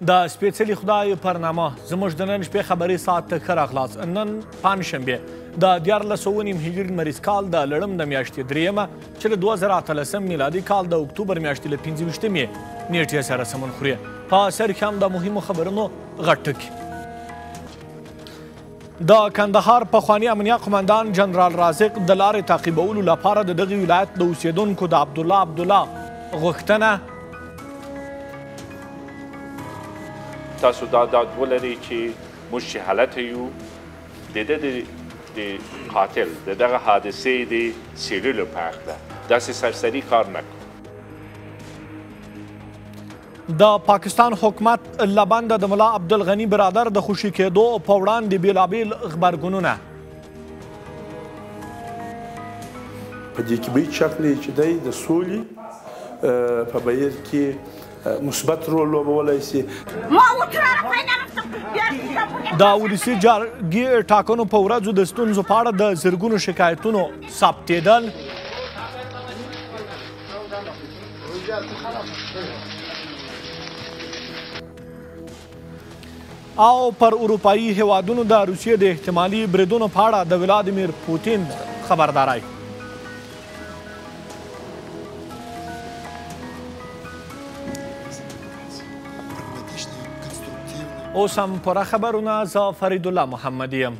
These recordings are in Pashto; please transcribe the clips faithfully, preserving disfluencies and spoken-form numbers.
د سپېڅلي خدای پر نامه زموږ د نن شپې خبري ساعت ته ښه راغلاست. نن پنجشنبې د دیارلس سوه نیم هجري لمریز کال د لړم د میاشتې درېیمه چې له دوه زره اتلسم میلادي کال د اکتوبر میاشتې له پنځه ویشتمې نیټې سره سمون خوري. په سر کې هم د مهمو خبرونو غټ ټکي. د کندهار پخواني امنیه قمندان جنرال رازق د لارې تعقیبولو لپاره د دغه ولایت د اوسېدونکو د عبدالله عبدالله غوښتنه تاسو دا داد ولرئ چې موږ چې هلته یو د ده د قاتل د دغه حادثې د څېړلو په هکله داسې سرسري کار نه کړو. د پاکستان حکومت له بنده د ملا عبدالغني برادر د خوشي کېدو په وړاندې بېلابېل غبرګونونه. په دې کې به هېڅ شک نه چې دی د سولې په بهیر کې مثبت رول لوبولی شي. د ولسي جرګې ټاکنو په ورځو د ستونزو په اړه د زرګونو شکایتونو ثبتېدل. او پر اروپایي هیوادونو د روسیې د احتمالي بریدونو په اړه د ولادیمیر پوتین خبرداری. اوس هم پوره خبرونه، زه فرید الله محمدی یم.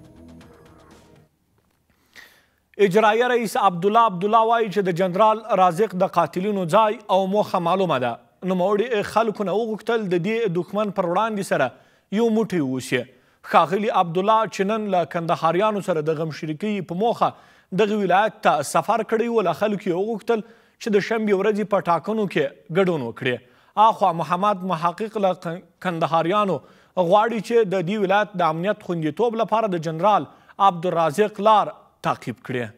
اجرایه رئیس عبدالله عبدالله وایي چې د جنرال رازق د قاتلینو ځای او موخه معلومه ده. نوموړي خلکو نه وغوښتل د دې دښمن پر وړاندې سره یو موټی واوسي. ښاغلي عبدالله چې نن له کندهاریانو سره د غمشریکۍ په موخه دغه ولایت ته سفر کړی و، له خلکو یې وغوښتل چې د شنبې ورځې په ټاکنو کې ګډون وکړي. اخوا محمد محقق له کندهاریانو غواړي چې د دې ولایت د امنیت خوندیتوب لپاره د جنرال عبدالرازق لار تعقیب کړي.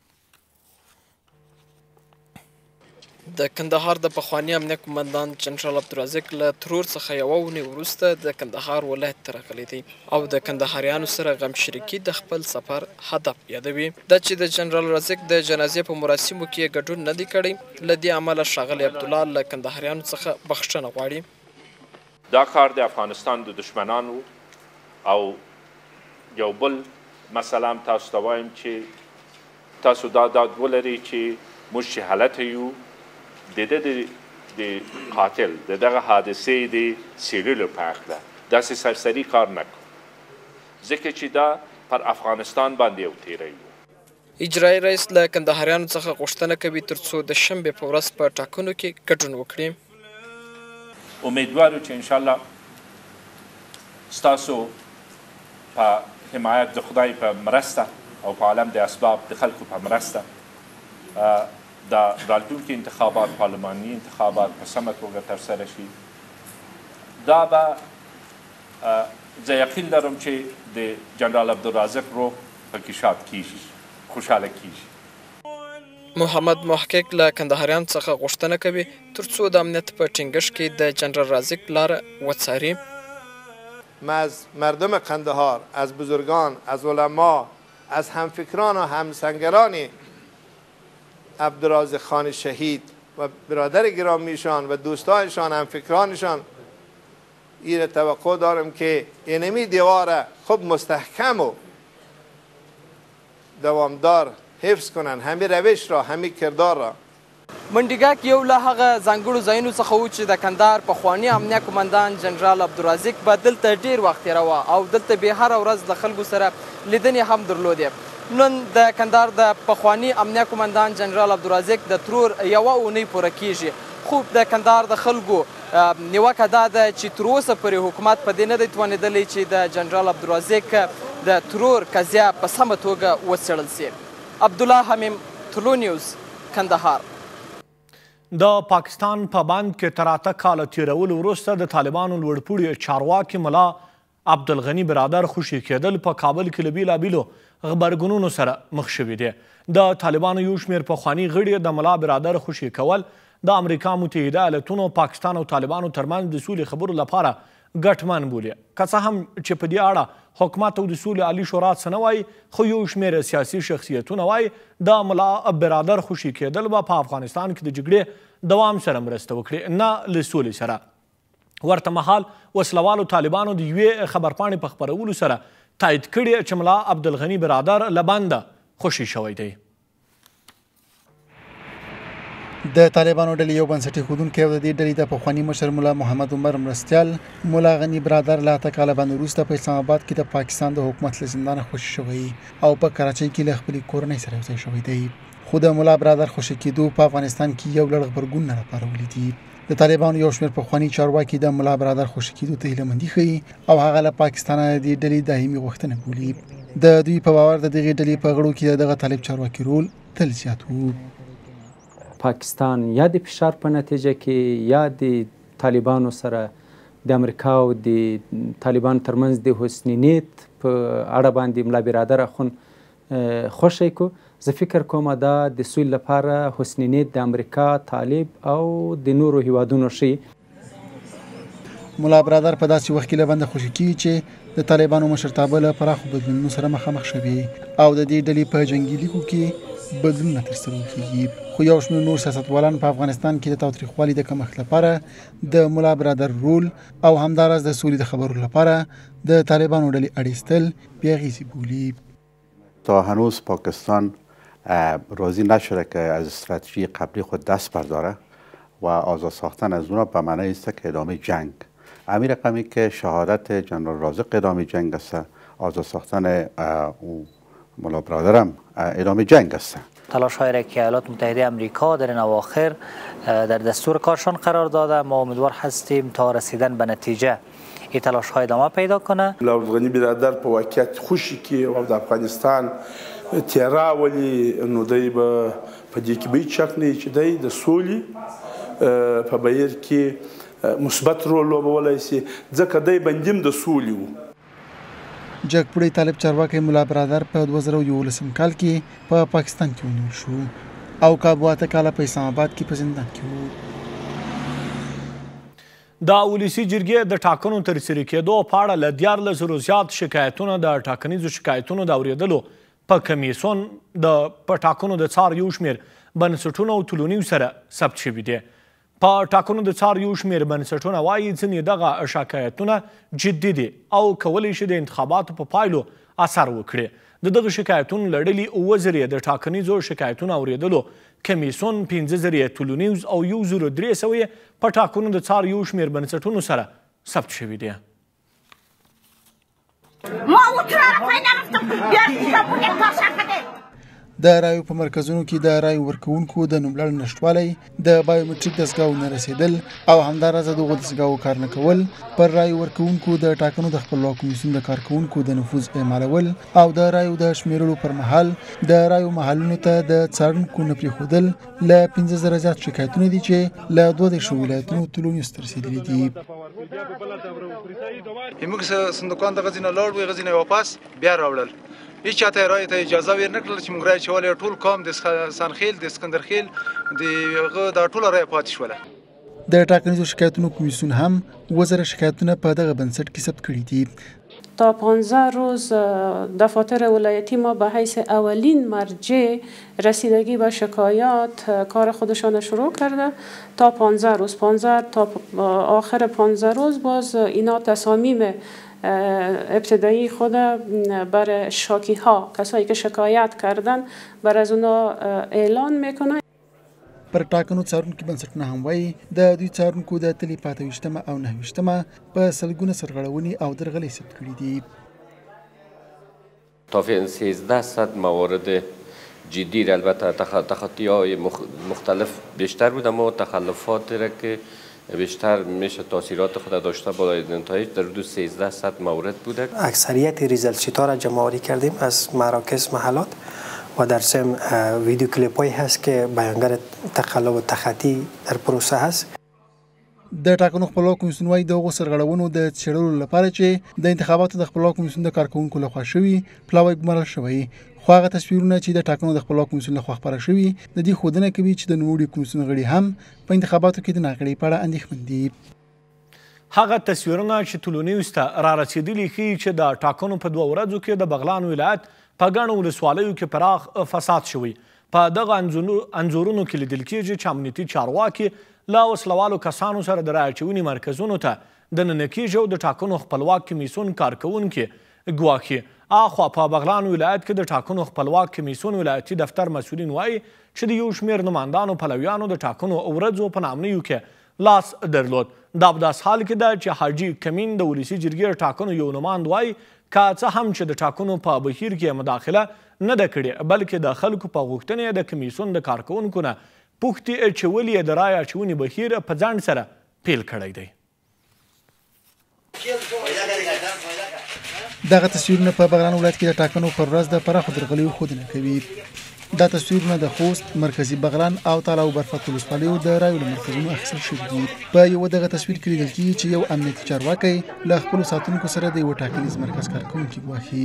د کندهار د پخواني امنیه قمندان جنرال عبدالرازق له ترور څخه یوه اونۍ وروسته د کندهار ولایت ته راغلی دی او د کندهاریانو سره غمشریکي د خپل سفر هدف یادوي. دا چې د جنرال رازق د جنازې په مراسمو کې ګډون نه دی کړی، له دې امله ښاغلی عبدالله له کندهاریانو څخه بخښنه غواړي. دا کار د افغانستان د دشمنانو او یو بل مثلا تاسو ته وایم چې تاسو دا داد ولرئ چې موږ چې هلته یو د ده د قاتل د دغه حادثې د څېړلو په هکله داسې سرسري کار نه کړو، ځکه چې دا پر افغانستان باندې یو تیری و. اجرایي رئیس له کندهاریانو څخه غوښتنه کوي تر څو د شنبې په ورځ په ټاکنو کې ګډون وکړي. امیدوارو چې انشاءالله ستاسو په حمایت د خدای په مرسته او په عالم د اسباب د خلکو په مرسته د راتلونکي انتخابات پارلماني انتخابات په سمه توګه ترسره شي. دا به زه یقین لرم چې د جنرال عبدالرازق روح پکې شاد کیږي، خوشحاله کیږي. محمد محقق له کندهاریانو څخه غوښتنه کوي تر څو د امنیت په ټینګښت کې د جنرال رازق لاره وڅاري. ما از مردم قندهار، از بزرگان، از علما، از همفکران و همسنگران عبدالرازق خان شهید و برادر گرامیشان و دوستانشان همفکرانشان این توقع دارم که اینمی دیوار خوب مستحکم و دوامدار حفظ کنن، همین روش را، همین کردار را. منډیګک یو له هغه ځانګړو ځایونو څخه و چې د کندهار پخواني امنیه قمندان جنرال عبدالرازق به دلته ډېر وخت تېراوه او دلته به هره ورځ له خلکو سره لیدنې هم درلودې. نن د کندهار د پخواني امنیه قمندان جنرال عبدالرازق د ترور یوه اونۍ پوره کیږي، خو د کندهار د خلکو نیوکه دا ده چې تر اوسه پورې حکومت په دې نه دی توانېدلی چې د جنرال عبدالرازق د ترور قضیه په سمه توګه وڅېړل سي. عبدالله حمیم، طلوع نیوز، کندهار. د پاکستان په بند کې تر اته کاله تېرولو وروسته د طالبانو لوړپوړي چارواکي ملا عبدالغني برادر خوشي کېدل په کابل کې له بېلابېلو غبرګونونو سره مخ شوي دي. د طالبانو یو شمېر پخواني غړي د ملا برادر خوشي کول د امریکا متحده ایالتونو، پاکستان او طالبانو ترمنځ د سولې خبرو لپاره ګټمن بولي. که څه هم چې په دې اړه حکومت او د سولې عالي شورا څه نه وایي، خو یو شمېر سیاسي شخصیتونه وایي د ملا برادر خوشي کېدل به په افغانستان کې د جګړې دوام سره مرسته وکړي، نه له سولې سره. ورته مهال وسلوالو طالبانو د یوې خبرپاڼې په خپرولو سره تایید کړي چې ملا عبدالغني برادر له بنده خوشي شوی دی. د طالبانو ډلې یو بنسټي ښودونکی او د دې ډلې د پخواني مشر ملا محمد عمر مرستیال ملا غني برادر له اته کاله باندې وروسته په اسلام آباد کې د پاکستان د حکومت له زندانه خوشي شوی او په کراچۍ کې له خپلې کورنۍ سره یوځای شوی دی. خو د ملا برادر خوشي کېدو په افغانستان کې یو لړ غبرګون نه راپارولي دي. د طالبانو یو شمېر پخواني چارواکي د ملا برادر خوشي کېدو ته هیلهمندي ښیي او هغه له پاکستانه د دې ډلې دایمي غوښتنه بولي. د دوی په باور د دغې ډلې په غړو کې دغه طالب چارواکي رول تل زیات و. پاکستان یا د فشار په نتیجه کې یا د طالبانو سره د امریکا او د طالبانو ترمنځ د حسن نیت په اړه باندې ملا برادر اخون خوشی کو. زه فکر کوم دا د سولې لپاره حسن نیت د امریکا، طالب او د نورو هیوادونو ښیي. ملا برادر په داسې وخت کې له بنده خوشي کیږي چې د طالبانو مشرتابه له پراخو بدلونونو سره مخامخ شوي او د دې ډلې په جنګي لیکو کې بدلونونه ترسره کیږي. خو یو شمېر نور سیاستوالان په افغانستان کې د تاوتریخوالي د کمښت لپاره د ملا برادر رول او همداراز د سولې د خبرو لپاره د طالبانو ډلې اړیستل بې اغېزې بولي. تا هنوز پاکستان راضی نشده که از استراتژی قبلی خود دست برداره و آزاد ساختن از اونها به معنی است که ادامه جنگ. امیر رقمی که شهادت جنرال رازق ادامه جنگ است، آزاد ساختن ملا برادرم ادامه جنگ است. تلاش هایی را که ایالات متحده امریکا در این اواخر در دستور کارشان قرار داده، ما امیدوار هستیم تا رسیدن به نتیجه این تلاش های ادامه پیدا کنه. ملا عبدالغني برادر په واقعیت خوشي کې او د افغانستان تیرا ولی نو دی به په دې کې به هیڅ شک نه چې دی د سولې په بهیر کې مثبت رول لوبولی شي ځکه دی بندیم د سولې و. جګپوړی طالب چارواکی ملا برادر په دوه زره یولسم کال کې په پا پاکستان کې ونیول شو او کابو اته کاله په اسلام آباد کې په زندان کې و. د ولسي جرګې د ټاکنو ترسره کېدو په اړه له دیارلس زرو زیات شکایتونه د ټاکنیزو شکایتونو د اورېدلو په کمیسیون د په ټاکنو د څار یو شمېر بنسټونو او تلونیو سره ثبت شوي دي. په ټاکنو د څار یو شمېر بنسټونه وایي ځینې دغه شکایتونه جدي دي او کولی شي د انتخاباتو په پایلو اثر وکړي. د دغه شکایتونو له ډلې اووه زره د ټاکنیزو شکایتونو اورېدلو کمیسیون پنځه زره تلونیز او یو زره درې سوه په ټاکنو د څار یو شمېر بنسټونو سره ثبت شوي دي. د رایو په مرکزونو کې د رایو ورکوونکو د نوملړ نشتوالی، د بایومټریک دستګاو نه رسیدل او همداراز دغو دستګاو کار نه کول، پر رایو ورکوونکو د ټاکنو د خپلواک کمیسیون د کارکوونکو د نفوذ اعمالول او د رایو د شمیرلو پر مهال د رایو محلونو ته د څارونکو نه پرېښودل له پنځه زره زیات شکایتونه دي چې له دوه دېرشو ولایتونو تلونیو ته رسېدلي دي. موږ صندوقان د غزې نه لاړو، غزې نه واپس بیا راوړل. هیڅ چاته رایې ته اجازه ور نه کړله چې موږ رایې چولې. ټول قوم د سنخیل د اسکندرخیل د هغه دا ټوله رایې پاتې شوله. د ټاکنیزو شکایتونو کمیسیون هم اووه زره شکایتونه په دغه بنسټ کې ثبت کړي دي. تا پانزده روز دفاتر ولایتی ما به حیث اولین مرجع رسیدگی به شکایات کار خودشان شروع کرده. تا پانزده روز پانزده تا آخر پانزده روز باز اینا تصامیم ابتدایی خود بر شاکی ها، کسایی که شکایت کردن، بر از اونا اعلان میکنن. پر ټاکنو څارونکي بنسټونه هم وایي د دوی څارونکو د تلې په اته ویشتمه او نهه ویشتمه په سلګونه سرغړونې او درغلۍ ثبت کړي دي. تا سیزده صد موارد جدی را البته تخطی های مختلف بیشتر بود، اما تخلفاتی را که بیشتر میشه تاثیرات خود داشته بالای نتایج در حدود سیزده صد مورد بوده. اکثریت ریزلت شیت ها را جمع آوری کردیم از مراکز محلات و در سم ویدیو کلیپ هایی هست که بیانگر تخلف و تخطی در پروسه هست. د ټاکنو خپلواک کمیسیون وايي دغو سرغړونو د څېړلو لپاره چې د انتخاباتو د خپلواک کمیسیون د کارکوونکو لخوا شوي پلاوی ګمارل شوی. خو هغه تصویرونه چې د ټاکنو د خپلواک کمیسیون لخوا خپاره شوي د دې ښودنه کوي چې د نوموړي کمیسیون غړي هم په انتخاباتو کې د ناغېړۍ په اړه اندېښمن دي. هغه تصویرونه چې تلونیوز ته را رسېدلي ښیي چې د ټاکنو په دوه ورځو کې د بغلان ولایت په ګڼو ولسوالیو کې پراخ فساد شوی. په دغه انځورونو کې لیدل کېږي چې امنیتي چارواکي له وسلوالو کسانو سره د رایه اچونې مرکزونو ته دننه کېږي او د ټاکنو خپلواک کمیسیون کارکوونکي ګواښي. اخوا په بغلان ولایت کې د ټاکنو خپلواک کمیسیون ولایتي دفتر مسؤلین وایي چې د یو شمېر نمایندانو پلویانو د ټاکنو ورځو په نامنیو کې لاس درلود. دا په داس حال کې ده چې حاجي کمین د ولسي جرګې ټاکنو یو نمایند وایي که څه هم چې د ټاکنو په بهیر کې مداخله نه ده کړې بلکې د خلکو په غوښتنې د کمیسیون د کارکوونکو نه پوښتي چې ولې یې د رایې اچونې بهیر په ځنډ سره پیل کړی دی. دغه تصویرونه په بغلان ولایت کې د ټاکنو پر ورځ د پراخو درغلیو ښودنه کوي. دا تصویرونه د خوست، مرکزي بغلان او تاله او برفک ولسوالیو د رایو له مرکزونو اخیستل شوي دي. په یوه دغه تصویر کې لیدل کېږي چې یو امنیتي چارواکی له خپلو ساتونکو سره د یوه ټاکنیز مرکز کارکوونکي ګواښي.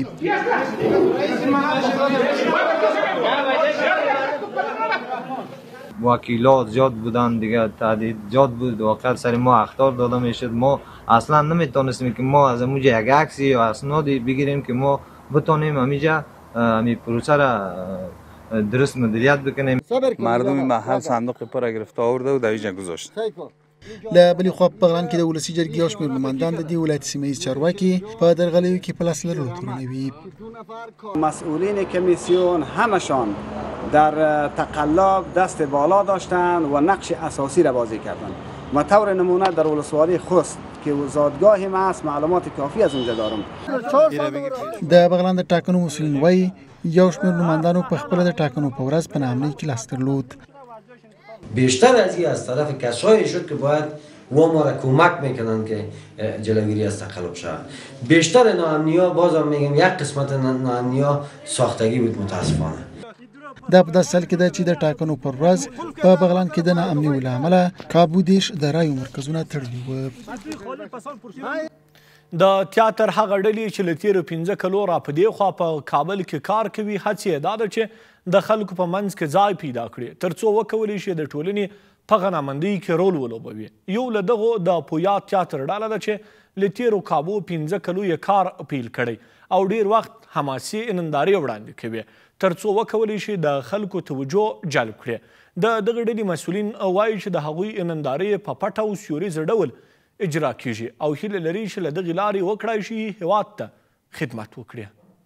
وکیلات زیاد بودن دیگه، تهدید زیاد بود، واقعا سر ما اخطار داده میشد. ما اصلا نمیتونستیم که ما از اموجه یک عکسی یا اسنادی بگیریم که ما بتونیم امیجا امی پروسه را درست مدیریت بکنیم. مردم محل صندوق پر گرفته آورده و در اینجا گذاشت. له بلې خوا په بغلان کې د ولسي جرګې یو شمېر نمایندان د دې ولایت سیمه ییز چارواکي په درغلیو کې په لاس لرلو تورنوي. مسئولین کمیسیون همشان در تقلب دست بالا داشتند و نقش اساسی را بازی کردند. و طور نمونه در ولسوالی خوست که زادگاه ما است معلومات کافی از اونجا دارم. د بغلان د ټاکنو مسؤلین وایي یو شمېر نمایندانو په خپله د ټاکنو په ورځ په ناامنۍ کې لاس درلود. بیشتر از این از طرف کسایی شد که باید و ما را کمک میکنن که جلوگیری از تقلب شود. بیشتر ناامنی‌ها بازم میگم یک قسمت ناامنی‌ها ساختگی بود متاسفانه. دا په داسې حال کې ده چې د ټاکنو پر ورځ په بغلان کې د ناامنیو له امله کابو دېرش د رایو مرکزونه تړلي وو. د تیاتر هغه ډلې چې له تېرو پنځه کلو را په دې خوا په کابل کې کار کوي هڅې یې دا ده چې د خلکو په منځ کې ځای پیدا کړي تر څو وکولی شي د ټولنې په غنامندۍ کې رول ولوبوي. یو له دغو د پویا تیاتر ډله ده چې له تېرو کابو پنځه کلو یې کار پیل کړی او ډېر وخت حماسي نندارې وړاندې کوي تر څو وکولی شي د خلکو توجه جلب کړي. د دغه ډلې مسؤلین وایي چې د هغوی نندارې په پټه او سیوریزه ډول اجرا کیږي او هیله لري چې له دغې لارې وکړای شي هیواد ته خدمت وکړي.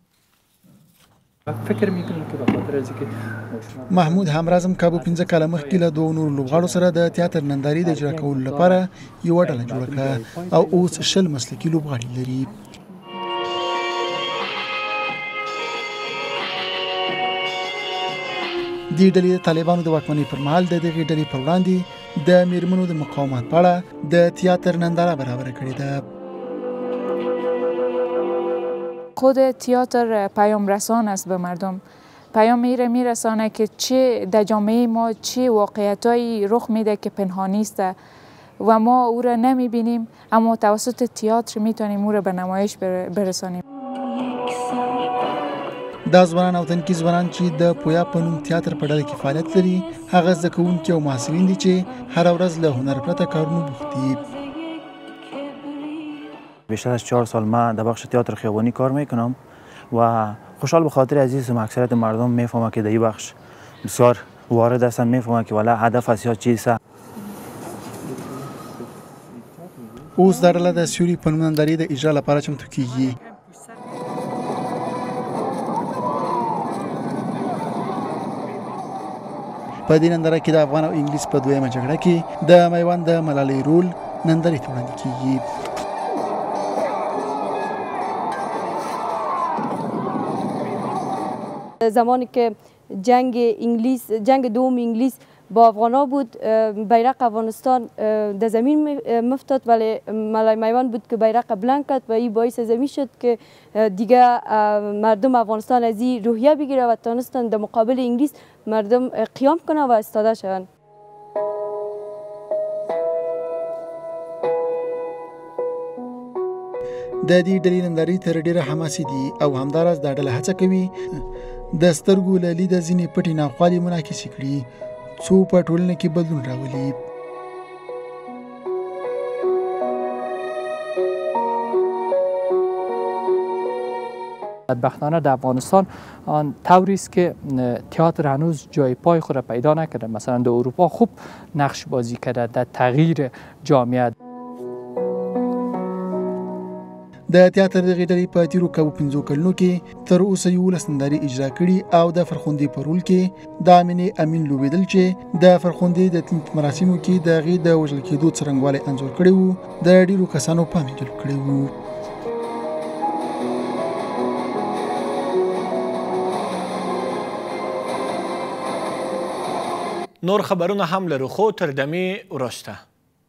فکر میکنم که به خاطر از اینکه محمود همرازم کابو پنځه کاله مخکې له دوو نورو لوبغاړو سره د تیاتر نندارې د اجرا کولو لپاره یوه ډله جوړه کړه او اوس شل مسلکي لوبغاړي لري. دې ډلې د طالبانو د واکمنۍ پر مهال د دغې ډلې پر وړاندې د میرمنو د مقاومت په اړه د تیاتر ننداره برابره کړې ده. خود تئاتر پیام رسان است به مردم. پیام میره میرسانه که چه در جامعه ما چه واقعیتایی رخ میده که پنهانی است و ما او را نمیبینیم اما توسط تئاتر میتونیم او را به نمایش برسانیم. دا ځوانان او تنکي ځوانان چې د پویا په نوم تیاتر په ډله کې فعالیت لري هغه زده کوونکي او محصلین دي چې هره ورځ له هنر پرته کارونو بوخت دي. بیشتر از چهار سال من در بخش تئاتر خیابانی کار میکنم و خوشحال به خاطر عزیزم اکثریت مردم میفهمن که در این بخش بسیار وارد هستن میفهمن که والا هدف از چیست. اوس دا ډله د سیوري په نوم نندارې د اجرا لپاره چمتو کیږي. په دې ننداره کې د افغان او انګلیس په دویمه جګړه کې د میوند د ملالۍ رول نندارې ته وړاندې کیږي. زمانی که جنگ انگلیس جنگ دوم انگلیس با افغانا بود بیرق افغانستان در زمین مفتاد ولی ملای میوان بود که بیرق بلند کرد و این باعث زمین شد که دیگه مردم افغانستان از این روحیه بگیره و تانستن در مقابل انگلیس مردم قیام کنه و استاده شوند. د دې ډلې نندارې تر ډیره حماسي دي او همداراز دا ډله هڅه کوي د سترګو له لیده ځینې پټې ناخوالې منعکسې کړي څو په ټولنه کې بدلون راولي. بدبختانه در افغانستان آن طوری است که تئاتر هنوز جای پای خود را پیدا نکرده. مثلا در اروپا خوب نقش بازی کرده در تغییر جامعه. د تیاتر دغې ډلې په تیرو کابو پنځو کلونو کې تر اوسه یولس نندارې اجرا کړي او د فرخندې په رول کې د امینې امین لوبېدل چې د فرخندې د تلین په مراسمو کې د هغې د وژل کېدو څرنګوالی انځور کړی و د ډېرو کسانو پام یې جلب کړی و. نور خبرونه هم لرو خو تر دمې وروسته.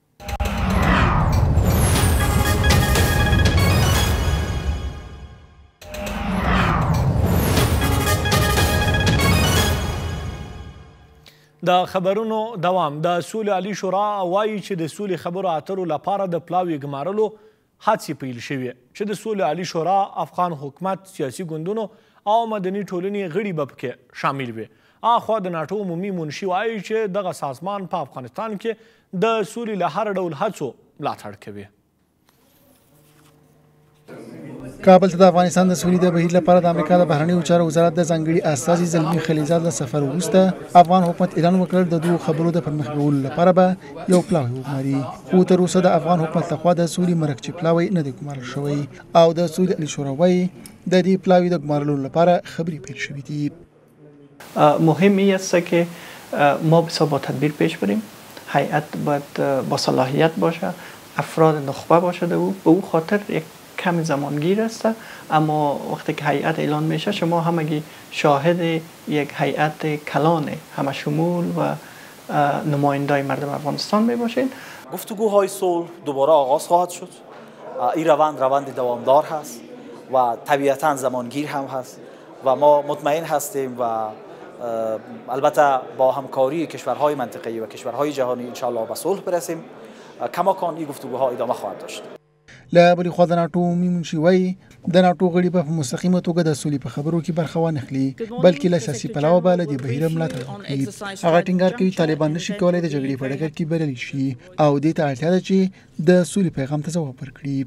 د خبرونو دوام. د سولې عالي شورا وایي چې د سولې خبرو اترو لپاره د پلاوي ګمارلو هڅې پیل شوې چې د سولې عالي شورا افغان حکومت سیاسي ګوندونو او مدني ټولنې غړي به پکې شامل وي. اخوا د ناټو عمومي منشي وایي چې دغه سازمان په افغانستان کې د سولې له هر ډول هڅو ملاتړ کوي. کابل ته د افغانستان د سولې د بهیر لپاره د امریکا د بهرنیو چارو وزارت د ځانګړي استازي زلمي خلیلزاد له سفر وروسته افغان حکومت اعلان وکړ د دغو خبرو د پرمخ بیولو لپاره به یو پلاوی وګماري. خو تر اوسه د افغان حکومت لخوا د سولې مرکچي پلاوی نه دی ګمارل شوی او د سولې عالي شورا وایي د دې پلاوی د ګمارلو لپاره خبرې پیل شوې دي. مهم این است که ما بسیار با تدبیر پیش بریم. هیئت باید با صلاحیت باشه، افراد نخبه باشه. به او خاطر یک کمی زمانگیر است، اما وقتی که هیئت اعلان میشه شما همگی شاهد یک هیئت کلان همه شمول و نمایندای مردم افغانستان میباشید. گفتگوهای صلح دوباره آغاز خواهد شد. این روند روند دوامدار هست و طبیعتاً زمانگیر هم هست و ما مطمئن هستیم و البته با همکاری کشورهای منطقه‌ای و کشورهای جهانی انشاءالله به صلح برسیم. کماکان این گفتگوها ادامه خواهد داشت. له بلې خوا د ناټو عمومي منشي وایي د ناټو غړي به په مستقیمه توګه د سولې په خبرو کې برخه وانخلي بلکې له سیاسي پلوه به له دې بهیره ملاتړ وکړي. هغه ټینګار کوي طالبان نشي کولی د جګړې په ډګر کې بریالي شي او دې ته اړتیا ده چې د سولې پیغام ته ځواب ورکړي.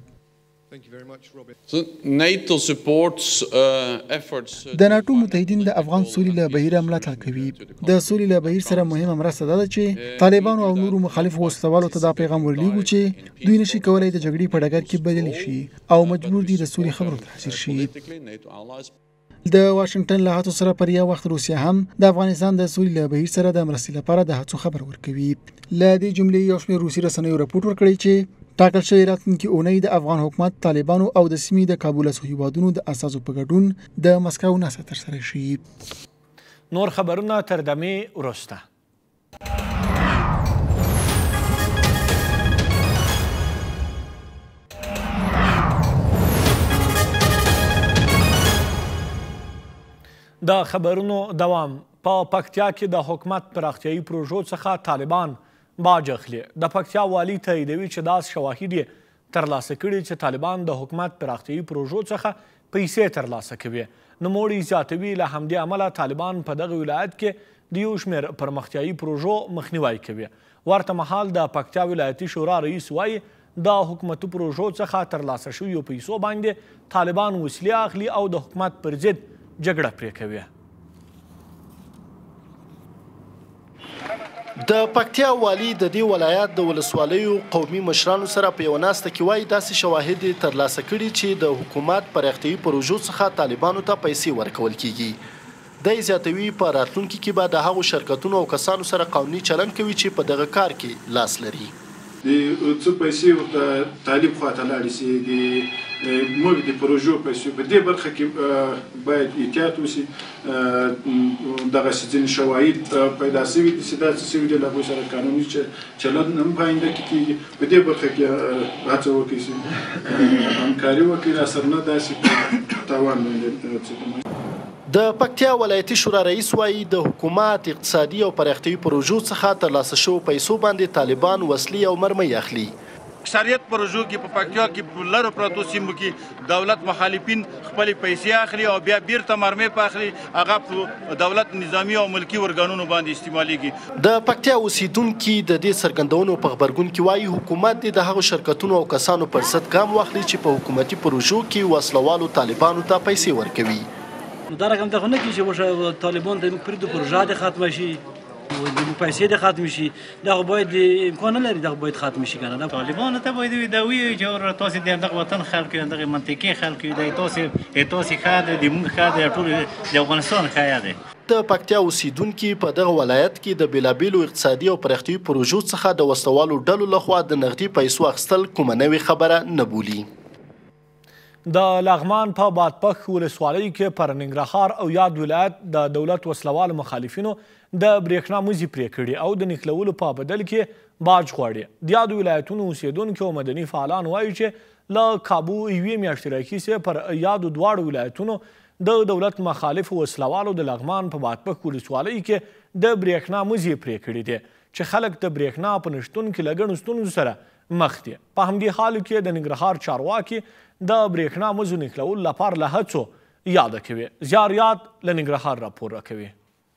د ناټو متحدین د افغان سولې له بهیره ملاتړ کوي. د سولې له بهیر سره مهمه مرسته دا ده چې طالبانو او نورو مخالفو وسلوالو ته دا پیغام ورلیږو چې دوی نشي کولی د جګړې په ډګر کې بریالي شي او مجبور دي د سولې خبرو ته حاضر شي. د واشنگټن له هڅو سره پر یو وخت روسیه هم د افغانستان د سولې له بهیر سره د مرستې لپاره د هڅو خبر ورکوي. له دې جملې یو شمېر روسي رسنیو راپورټ ورکړی چې ټاکل شوی راتلونکي اونۍ د افغان حکومت طالبانو او د سیمې د کابولسو هیوادونو د اساسو په ګډون د مسکو ناسه ترسره شي. نور خبرونه تر دمې وروسته. د خبرونو دوام. په پکتیا کې د حکومت پراختیایي پروژو څخه طالبان باج اخلي. د پکتیا والي تاییدوي چې داسې شواهد یې ترلاسه کړي چې طالبان د حکومت پراختیایي پروژو څخه پیسې ترلاسه کوي. نوموړي زیاتوي له همدې امله طالبان په دغه ولایت کې د یو شمېر پرمختیایي پروژو مخنیوی کوي. ورته مهال د پکتیا ولایتي شورا رئیس وایي د حکومتي پروژو څخه ترلاسه شویو پیسو باندې طالبان وسلې اخلي او د حکومت پر ضد جګړه پرې کوي. د پکتیا والی د دې ولایت د ولسوالیو قومي مشرانو سره په یوه ناسته کې وایي داسې شواهد یې ترلاسه کړي چې د حکومت پراختیایي پروژو څخه طالبانو ته پیسې ورکول کیږي. دی زیاتوي په راتلونکي کې به د هغو شرکتونو او کسانو سره قانوني چلند کوي چې په دغه کار کې لاس لري. د څو پیسې ورته طالب خواته لاړې سي د موږ د پروژو پیسې په دې برخه کې باید احتیاط وشي. دغسې ځینې شواهد پیدا سوي دي چې داسې سوي دي له هغوی سره قانوني چلند هم په آینده کې کېږي. په دې برخه کې هڅه وکړي چې همکاري وکړي راسره نه داسې تاوان باندې. د پکتیا ولایتي شورا رئیس وایي د حکومت اقتصادي او پراختیایي پروژو څخه ترلاسه شوو پیسو باندې طالبان وسلې او مرمۍ اخلي. اکثریت پروژو کې په پکتیا کې په لرو پرتو سیمو کې دولت مخالفین خپلې پیسې اخلي او بیا بیرته مرمۍ په اخلي هغه په دولت نظامی او ملکي ارګانونو باندې استعمالیږي. د پکتیا اوسیدونکي د دې څرګندونو په خبرګون کې وایي حکومت د هغو شرکتونو او کسانو پر ضد ګام واخلي چې په حکومتي پروژو کې وسلوالو طالبانو ته پیسې ورکوي. دا رقم ته خو نه کېږي چې طالبان د موږ پرېږدو پروژه دې ختمه شي د پیسې د ختم شي دا خو باید امکان نه لري دا باید ختم شي کنه طالبانو ته باید دا وي چې تاسو د دغه وطن خلک یو دغه منطقي خلک یو د تاسو تاسو ښه د موږ ښه د ټول د افغانستان ښه دی. د پکتیا اوسیدونکي په دغه ولایت کې د بیلابیلو اقتصادي او پراختیایي پروژو څخه د وسلوالو ډلو لخوا د نغدي پیسو اخیستل کومه نوې خبره نه بولي. د لغمان په بادپخ ولسوالۍ کې پر ننګرهار او یاد ولایت د دولت وسلوالو مخالفینو د برېښنا مزي پرې کړي او د نښلولو په بدل کې باج غواړي. د یادو ولایتونو اوسیدونکي او مدني فعالان وایي چې له کابو یوې میاشتې راهیسې پر یادو دواړو ولایتونو د دولت مخالفو وسلوالو د لغمان په بادپخ ولسوالۍ کې د برېښنا مزي پرې کړي دي چې خلک د برېښنا په نشتون کې له ګڼو ستونزو سره مخ دي. په همدې حال کې د ننګرهار چارواکي د برېښنا مزو نښلولو لپاره له هڅو یاده کوي. زیاریات له ننګرهار راپور راکوي.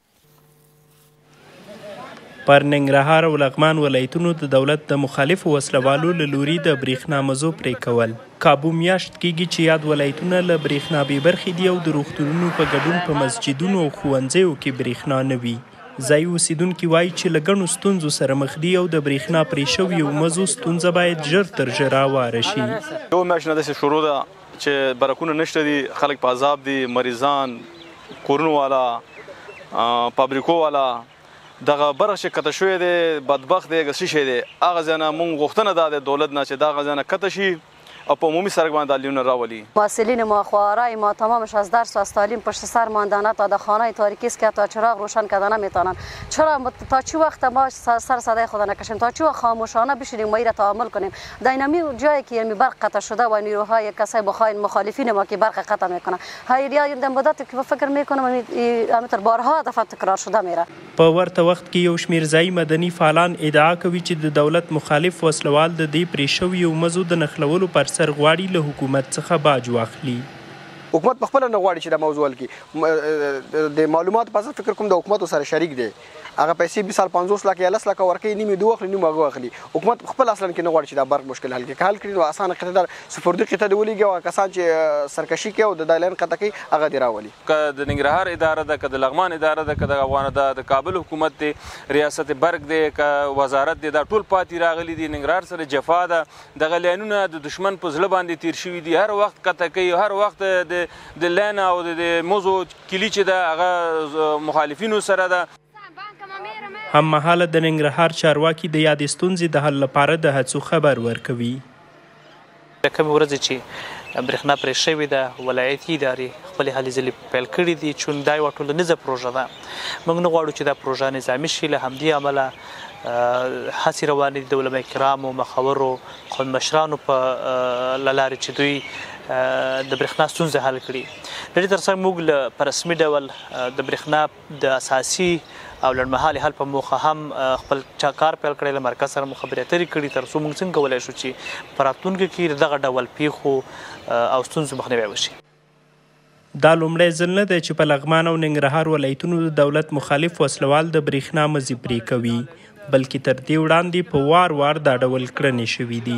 پر ننګرهار او لغمان ولایتونو د دولت د مخالفو وسلوالو له لوري د برېښنا مزو پرې کول. کابو میاشت کېږي چې یاد ولایتونه له برېښنا بې برخې دي او د روغتونونو په ګډون په مسجدونو او ښوونځیو کې برېښنا نه وي. ځایي اوسیدونکي وایي چې له ګڼو ستونزو سره مخ دي او د برېښنا پرې شویو مزو ستونزه باید ژر تر ژره واره شي. یو میاشت نه داسې شروع ده چې برکونه نشته دي، خلک په عذاب دي، مریضان، کورونو والا، فابریکو والا دغه برخه چې کته شوی دی بدبخت دی هغه څه شی دی. هغه ځای نه موږ غوښتنه دا د دولت نه چې دغه ځای نه کته شي و په عمومی سرک باید لیون راولی. واصلین ما خوارای ما تمامش از درس و از تعلیم پشت سر ماندن تا در خانه تاریکی است که تا چراغ روشن کردن نمیتونن. چرا تا چه وقت ما سر صدای خود نکشیم؟ تا چه وقت خاموشانه بشینیم و این را تعامل کنیم؟ در این جایی که یعنی برق قطع شده و نیروهای کسای بخواین مخالفین ما که برق قطع میکنن. های یا در مدت که فکر میکنم همینطور بارها دفعه تکرار شده میره. په ورته وخت کې یو شمېر ځایي مدني فعالان ادعا کوي چې د دولت مخالف وسلوال د دې پرې شویو مزو د نښلولو پر سر غواړي له حکومت څخه باج واخلي. حکومت په خپله نه غواړي چې دا موضوع حل کړي. د معلوماتو په اساس فکر کوم د حکومتو سره شریک دی. هغه پیسې مثال پنځوس لکه یا لس لکه ورکوي، نیم یې دوه اخلي نیم هغه اخلي. حکومت خپل اصلا کې نه غواړي چې دا برق مشکل حل کړي. که حل کړي نو اسانه قطعه دار سپردي قطعه دې ولېږي او کسان چې سرکشي کوي او د دا لاین قطع کوي هغه دې راولي. که د ننګرهار اداره ده، که د لغمان اداره ده، که د افغان ده، د کابل حکومت دی، ریاست برق دی، که وزارت دی، دا ټول پاتې راغلي دي. ننګرهار سره جفا ده. دغه لاینونه د دشمن په زړه باندې تیر شوي دي. هر وخت قطع کوي، هر وخت د لاین او د موضوع کلي چې ده هغه مخالفینو سره ده. هم مهاله د ننګرهار چارواکي د یادې ستونزې د حل لپاره د هڅو خبر ورکوي. د کومې ورځې چې برېښنا پرې شوې ده ولایتي ادارې خپلې هلې ځلې پیل کړي دي چې دا یوه ټولنیزه پروژه ده. موږ نه غواړو چې دا پروژه نظامي شي. له همدې امله هڅې روانې دي د علما کرامو، مخورو، قوممشرانو په له لارې چې دوی د برېښنا ستونزې حل کړي. د دې تر څنګ موږ په رسمي ډول د برېښنا د اساسي او لنډمهالي حل په موخه هم خپل کار پیل کړی. له مرکز سره مو خبرې اترې کړي تر څو موږ څنګه کولی شو چې په راتلونکي کې دغه ډول پیښو او ستونزو مخنیوی وشي. دا لومړی ځل نه دی چې په لغمان او ننګرهار ولایتونو د دولت مخالف وسلوال د برېښنا مزي پرې کوي، بلکې تر دې وړاندې په وار وار دا ډول کړنې شوي دي.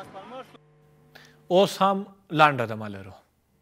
اوس هم لنډه دمه لرو.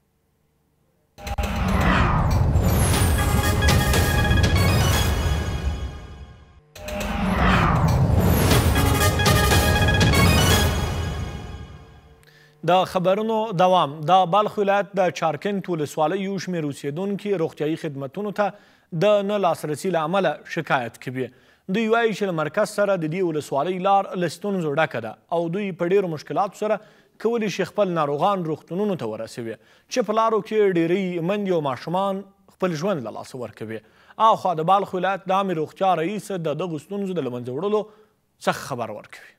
د خبرونو دوام. د بلخ ولایت د چارکند ولسوالۍ یو شمېر اوسېدونکي روغتیایي خدمتونو ته د نه لاسرسي له امله شکایت کوي. دوی وایي چې له مرکز سره د دې ولسوالۍ لار له ستونزو ډکه ده او دوی په ډېرو مشکلاتو سره کولی شي خپل ناروغان روغتونونو ته ورسوي چې په لارو کې ډېری میندې او ماشومان خپل ژوند له لاسه ورکوي. اخوا د بلخ ولایت د عامې روغتیا رئیس د دغو ستونزو د له منځه وړلو څخه خبر ورکوي.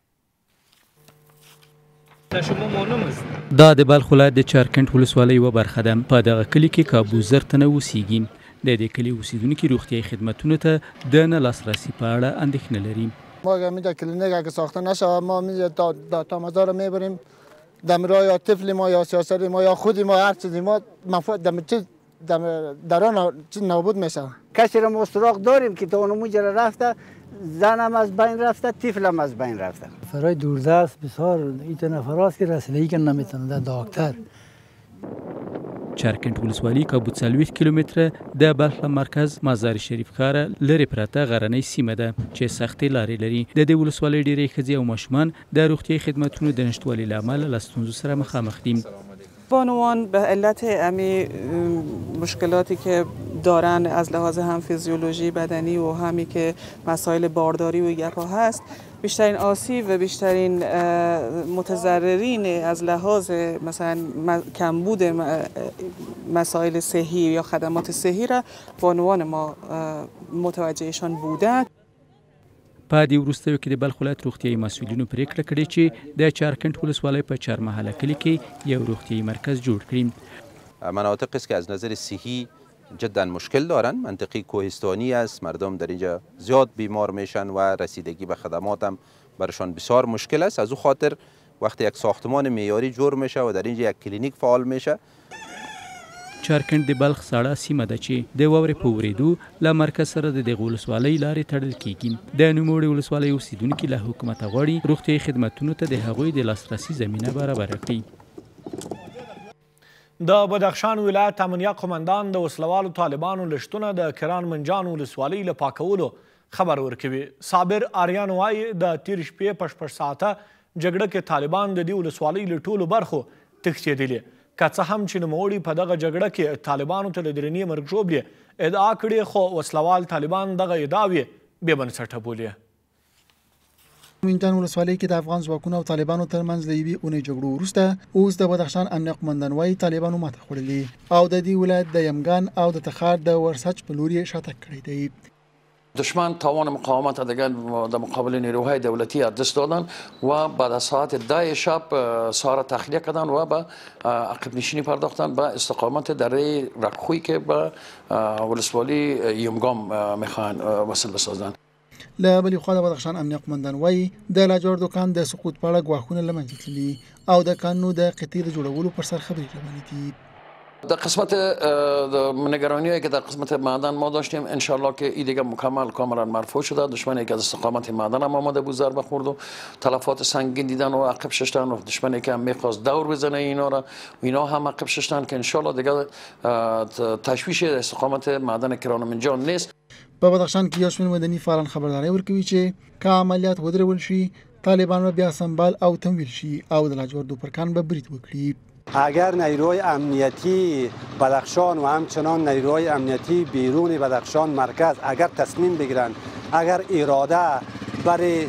دا د بلخ ولایت د چارکند ولسوالۍ یوه برخه ده. په دغه کلي کې کابو زر تنه اوسیږي. د دې کلي اوسیدونکي روغتیایي خدمتونو ته د نه لاسرسي په اړه اندېښنه لري. ما اگر میگه کلینیک اگه ساخته نشه ما میگه تا تا مزار میبریم دمرای یا طفل ما یا سیاست ما یا خود ما هر چیزی ما مفاد دم چیز دم دران چیز نابود میشه. کسی را ما سراغ داریم که تا اون مجرا رفته، زنم از بین رفته، طفلم از بین رفته. فرای دوردست بسیار ایت نفراست که رسیدگی که نمیتونه دکتر. چارکنډ ولسوالي که څلوېښت کیلومتره د بلخ له مرکز مزار شریف ښاره لرې پرته غرنۍ سیمه ده چې سختې لارې لري. د دې ولسوالۍ ډېری ښځې او ماشومان د روغتیایي خدمتونو د نشتوالي له امله له ستونزو سره مخامخ دي. بانوان به علت امی مشکلاتی که دارن از لحاظ هم فیزیولوژی بدنی و همی که مسائل بارداری و گپا هست، بیشترین آسیب و بیشترین متضررین از لحاظ مثلا کمبود مسائل صحی یا خدمات صحی را بانوان ما متوجهشان بودند. په دې وروستیو کې د بلخ ولایت روغتیایي مسؤلینو پریکړه کړې چې د چارکنډ ولسوالۍ په چارمحله کلي کې یو روغتیایي مرکز جوړ کړي. مناطق است که از نظر صحی جدا مشکل دارن، منطقه کوهستانی است، مردم در اینجا زیاد بیمار میشن و رسیدگی به خدمات هم برشان بسیار مشکل است. از او خاطر وقتی یک ساختمان معیاری جور میشه و در اینجا یک کلینیک فعال میشه. چارکنډ د بلخ ساړه سیمه ده چې د واورې په ورېدو له مرکز سره د دغه ولسوالۍ لارې تړل کیږي. د نوموړې ولسوالۍ اوسیدونکي له حکومته غواړي روغتیایي خدمتونو ته د هغوی د لاسرسي زمینه برابره کړي. د بدخشان ولایت امنیه قمندان د وسلوالو طالبانو لشتونه د کران منجان ولسوالۍ له پاکولو خبر ورکوي. صابر آریان وایي د تیر شپې په شپږ ساعته جګړه کې طالبان د دې ولسوالۍ له ټولو برخو تښتېدلي. که څه هم چې نوموړي په دغه جګړه کې طالبانو ته له درنې مرګ ژوبلې ادعا کړې، خو وسلوال طالبان دغه ادعاوې بې بنسټه بولي. منجان ولسوالۍ کې د افغان ځواکونو او طالبانو ترمنځ د یوې اونۍ جګړو وروسته اوس د بدخشان امنیه قمندان وایي طالبانو ماته خوړلې او د دې ولایت د یمګان او د تخار د ورسچ په لور یې شاتګ کړی دی. دشمن توان مقاومت دیگر در مقابل نیروهای دولتی از دست دادن و بعد از ساعت ده شب سار تخلیه کردن و به عقب نشینی پرداختن به استقامت دره رکخوی که به ولسوالی یمگام میخوان وصل بسازن. له بلې خوا د بدخشان امنیه قمندان وایي د لاجور دوکان د سقوط په اړه ګواښونه له منځه تللي او د کانونو د قطعې د جوړولو پر سر خبرې روانې دي. در قسمت نگرانی هایی که در قسمت معدن ما داشتیم انشالله که این دیگه مکمل کاملا مرفوع شده. دشمنی که از استقامت معدن هم آمده بود ضربه خورد و تلفات سنگین دیدن و عقب ششتن و دشمنی که هم میخواست دور بزنه اینا را اینا هم عقب ششتن که انشالله دیگه تشویش استقامت معدن کران منجان نیست. په بدخشان کې یو شمېر مدني فعالان خبرداری ورکوي چې که عملیات ودرول شي طالبان به بیا سنبال او تمویل شي او د لاجوردو پر کان به برید وکړي. اگر نیروهای امنیتی بدخشان و همچنان نیروهای امنیتی بیرون بدخشان مرکز اگر تصمیم بگیرند، اگر اراده برای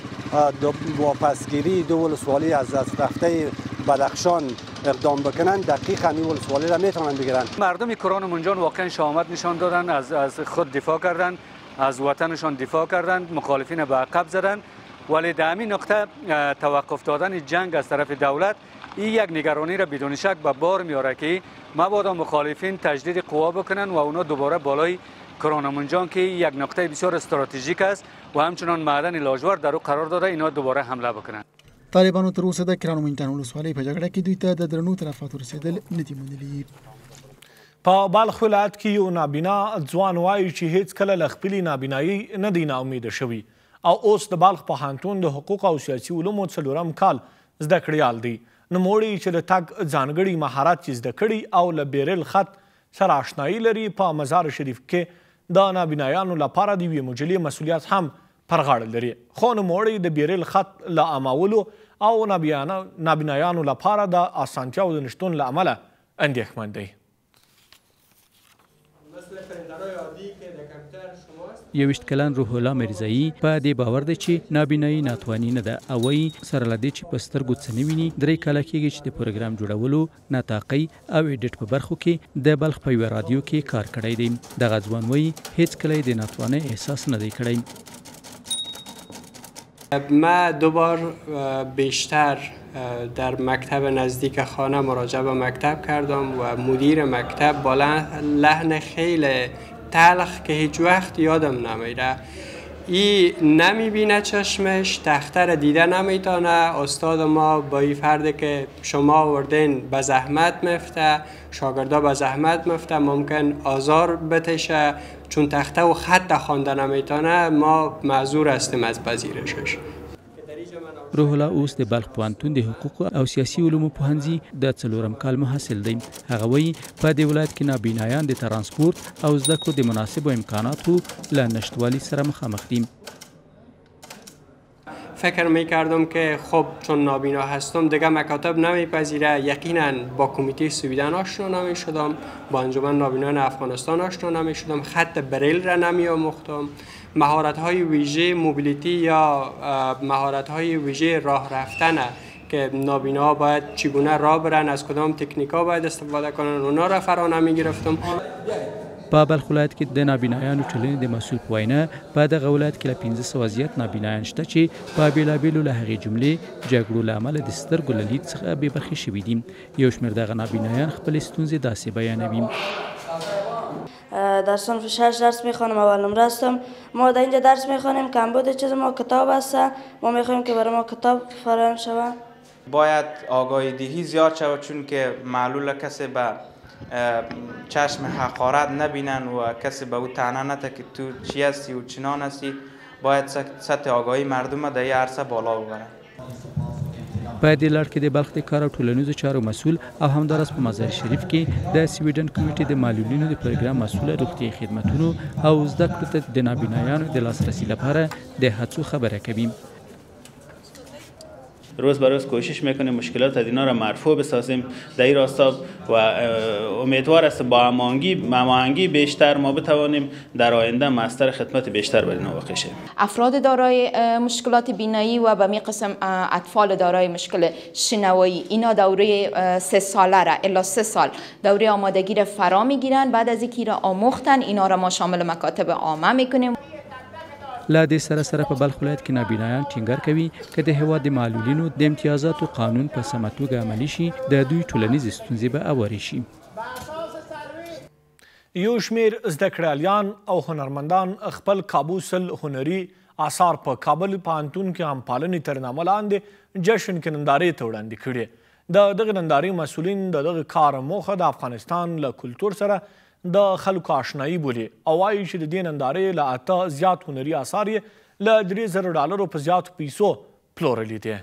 واپسگیری دو ولسوالی از دست رفته بدخشان اقدام بکنن، دقیقاً این ولسوالی را میتونن بگیرن. مردم کران منجان واقعا شجاعت نشان دادن، از از خود دفاع کردن، از وطنشان دفاع کردن، مخالفین به عقب زدن، ولی در همین نقطه توقف دادن جنگ از طرف دولت این یک نگرانی را بدون شک به بار میاره که مبادا مخالفین تجدید قوا بکنن و اونا دوباره بالای کران منجان که یک نقطه بسیار استراتژیک است و همچنان معدن لاجورد در او قرار داده اینا دوباره حمله بکنن. طالبانو تر اوسه د کران منجان ولسوالۍ په جګړه کې دوی ته د درنو تلفاتو رسېدل نه دي موندلي. په بلخ ولایت کې یو نابینا ځوان وایي چې هیڅ کله له خپلې نابینایي نه دی ناامیده شوي او اوس د بلخ پوهنتون د حقوق او سیاسي علومو څلورم کال زده کړیال دی. نوموړي چې د تګ ځانګړي مهارت چې زده کړي او له بیرل خط سره آشنایي لري په مزار شریف کې د نابینایانو لپاره د یوې مجلې مسؤلیت هم پر غاړه لري. خو نوموړي د بیرل خط له عامولو او نابینایانو لپاره د اسانتیاو د نشتون له امله اندېښمن دی. یویشت کلن روح الله مرزایی په دې باور دی چې نابینایي ناتواني نه ده او وایي سره له دې چې په سترګو څه نه ویني درې کاله کېږي چې د پروګرام جوړولو، نطاقۍ او ایډیټ په برخو کې د بلخ په یوه رادیو کې کار کړی دی. دغه ځوان وایي هیڅ کله د ناتوانۍ احساس نه دی کړی. ما دو بار بیشتر در مکتب نزدیک خانه مراجعه به مکتب کردم و مدیر مکتب با لحن خیلی تلخ که هیچ وقت یادم نمیره این نمیبینه چشمش، تخته را دیده نمیتونه. استاد ما با این فرده که شما آوردین به زحمت مفته، شاگردا به زحمت مفته، ممکن آزار بتشه چون تخته و خط خوانده نمیتونه، ما معذور هستیم از پذیرشش. روح الله اوس د بلخ پوهنتون د حقوق او سیاسي علومو پوهنځي د څلورم کال محصل دی. هغه وایي په دې ولایت کې نابینایان د ترانسپورت او زده کړو د مناسبو امکاناتو له نشتوالي سره مخامخ دي. فکر میکردم که خب چون نابینا هستم دیگه مکاتب نمیپذیره، یقینا با کمیته سویدن آشنا نمیشدم، با انجمن نابینان افغانستان آشنا نمیشدم، خط بریل را نمیآموختم، مهارت های ویژه موبیلیتی یا مهارت های ویژه راه رفتن که نابینا باید چگونه راه برن، از کدام تکنیکا باید استفاده کنن، اونا را فرا نمیگرفتم. په بلخ ولایت کې د نابینایانو ټولنې د مسؤل په وینا په دغه ولایت کې له پنځه سوه زیات نابینایان شته چې په بېلابېلو له هغې جملې جګړو له امله د سترګو له لید څخه بې برخې شوي دي. یو شمېر دغه نابینایان خپلې ستونزې داسې بیانوي. در صنف شش درس میخوانم، اول نمره هستم. ما در اینجا درس میخوانیم، کمبود چیز ما کتاب هست، ما میخوایم که برای ما کتاب فراهم شود. باید آگاهی دهی زیاد شود چون که معلول کسی به چشم حقارت نبینن و کسی به او طعنه نده که تو چی هستی و چنان هستی. باید سطح آگاهی مردم در این عرصه بالا ببرن. په دې لړ کې د بلخ د کار او ټولنیزو چارو مسؤل او همداراز په مزار شریف کې د سویډن کمیټې د معلولینو د پروګرام مسؤله روغتیایي خدمتونو او زده کړو ته د نابینایانو د لاسرسي لپاره د هڅو خبره کوي. روز به روز کوشش میکنیم مشکلات اینا را مرفوع بسازیم در این راستا و امیدوار است با هماهنگی هماهنگی بیشتر ما بتوانیم در آینده مستر خدمت بیشتر برای واقع شیم. افراد دارای مشکلات بینایی و به می قسم اطفال دارای مشکل شنوایی اینا دوره سه ساله را الا سه سال دوره آمادگی را فرا میگیرن. بعد از اینکه را آموختن اینا را ما شامل مکاتب عامه میکنیم. لا دې سره سره په بلخ ولایت کې نابینایان ټینګار کوي که د هېواد د معلولینو د امتیازاتو قانون په سمه توګه عملي شي د دوی ټولنیزې ستونزې به هوارې شي. یو شمېر زده کړیالان او هنرمندان خپل کابوسل هنري آثار په کابل پوهنتون کې هم پالنې تر نامه لاندې جشن کې نندارې ته وړاندې کړي. د دغې نندارې مسؤلین د دغه کار موخه د افغانستان له کلتور سره د خلکو آشنایي بولي او وایي چې د دې نندارې له اته زیات هنري اثار یې له درې زره ډالرو په زیاتو پیسو پلورلي دي.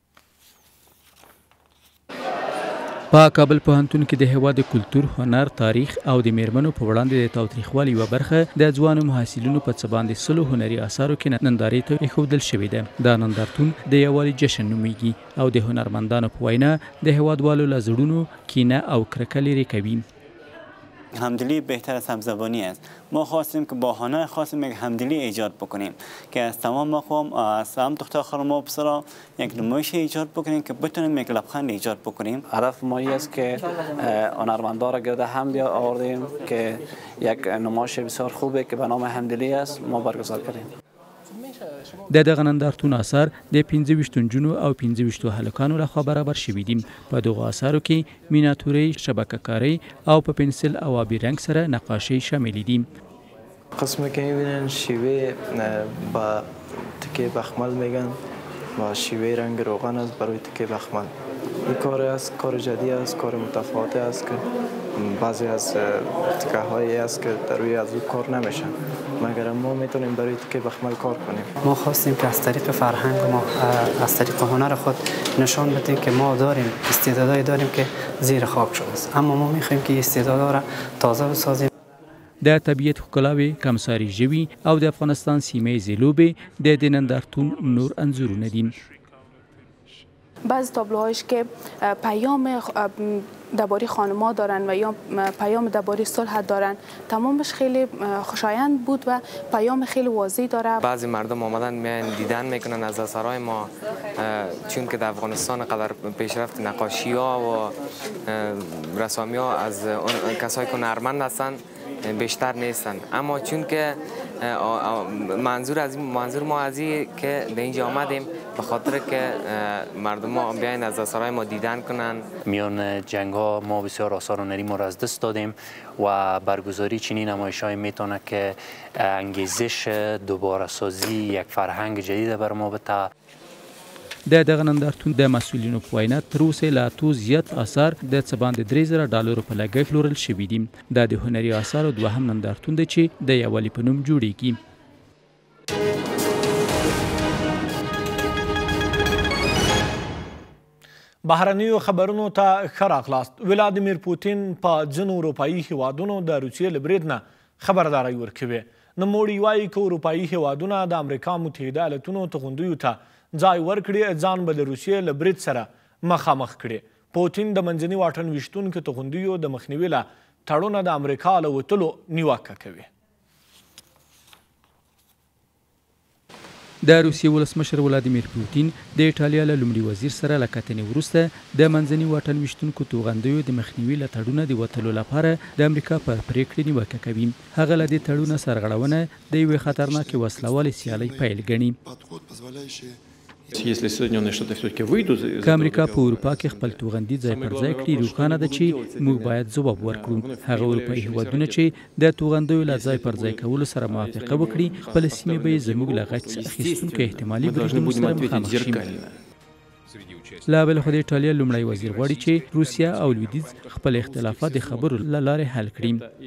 په کابل پوهنتون کې د هېواد د کلتور، هنر، تاریخ او د میرمنو په وړاندې د تاوتریخوالي یوه برخه د ځوانو محصلینو په څه باندې سلو هنري اثارو کې نندارې ته ایښودل شوې ده. دا نندارتون د یووالي جشن نومیږي او د هنرمندانو په وینا د هېوادوالو له زړونو کینه او کرکه لرې کوي. همدلی بهتر از همزبانی است. ما خواستیم که با هنر خواستیم یک همدلی ایجاد بکنیم که از تمام مقام از هم دختر خانم و پسرا یک نمایش ایجاد بکنیم که بتونیم یک لبخند ایجاد بکنیم. هدف ما است که هنرمندا را گرد هم بیا آوردیم که یک نمایش بسیار خوبه که به نام همدلی است ما برگزار کردیم. د دغه نندارتون اثار د پنځه ویشتو نجونو او پنځه ویشتو هلکانو لخوا برابر شوي دي. په دغو اثارو کې میناتورۍ، شبکه کارۍ او په پنسل او آبي رنګ سره نقاشۍ شاملې دي. قسمی که میبینن شیوه با تکه بخمل میگن و شیوه رنگ روغن است برای تکه بخمل. این کار است، کار جدید است، کار متفاوت است که بعضی از تکه هایی است که در روی از او کار نمیشن مگر ما میتونیم برای تکه بخمل کار کنیم. ما خواستیم که از طریق فرهنگ ما از طریق هنر خود نشان بدیم که ما داریم استعدادایی داریم که زیر خاک شده است، اما ما میخوایم که استعدادها را تازه بسازیم. د طبیعت ښکلاوې، کمساري ژوي او د افغانستان سیمه ییزې لوبې د دې نندارتون نور انځورونه دي. بعضی تابلوهایش که پیام درباره خانم‌ها دارن و یا پیام درباره صلح دارن تمامش خیلی خوشایند بود و پیام خیلی واضح داره. بعضی مردم آمدن میان دیدن میکنن از اثرهای ما چون که در افغانستان قدر پیشرفت نقاشی ها و رسامی ها از کسایی که هنرمند هستن بیشتر نیستن، اما چون که منظور از منظور ما از این که در اینجا آمدیم به خاطر که مردم ما بیاین از دستارای ما دیدن کنن. میان جنگ ها ما بسیار آثار هنری ما را از دست دادیم و برگزاری چنین نمایش های میتونه که انگیزش دوباره سازی یک فرهنگ جدید بر ما بده. د دغه نندارتون د مسؤلینو په وینا تر اوسه لا اتو زیات آثار د څه باندې درې زره ډالرو په لګښت پلورل شوي دي. دا د هنري آثارو دوهم نندارتون دی چې د یووالي په نوم جوړیږي. بهرنیو خبرونو ته ښه راغلاست. ولادیمیر پوتین په ځینو اروپایي هیوادونو د روسیې له برید نه خبرداری ورکوي. نوموړي وایي که اروپایي هیوادونه د امریکا متحده ایالتونو توغندیو ته ځای ورکړي ځان به د روسیې له برید سره مخامخ کړي. پوتین د منځني واټن ویشتونکو توغندیو د مخنیوي له تړونه د امریکا له وتلو نیوکه کوي. د روسیې ولسمشر ولادیمیر پوتین د ایټالیا له لومړي وزیر سره له کتنې وروسته د منځني واټن ویشتونکو توغندیو د مخنیوي له تړونه د وتلو لپاره د امریکا پر پریکړې نیوکه کوي. هغه له دې تړونه سرغړونه د یوې خطرناکې وسلوالې سیالۍ پیل ګڼي. که امریکا په اروپا کې خپل توغندي ځای پر ځای کړي روښانه ده چې موږ باید ځواب ورکړو. هغه اروپایي هیوادونه چې د توغندیو له ځای پر ځای کولو سره موافقه وکړي خپلې سیمې به یې زموږ له غچ اخیستونکو احتمالي بریدونو سره مخامخ شي. له بل خوا د ایټالیا لومړی وزیر غواړي چې روسیه او لویدیځ خپل اختلافات د خبرو له لارې حل کړي.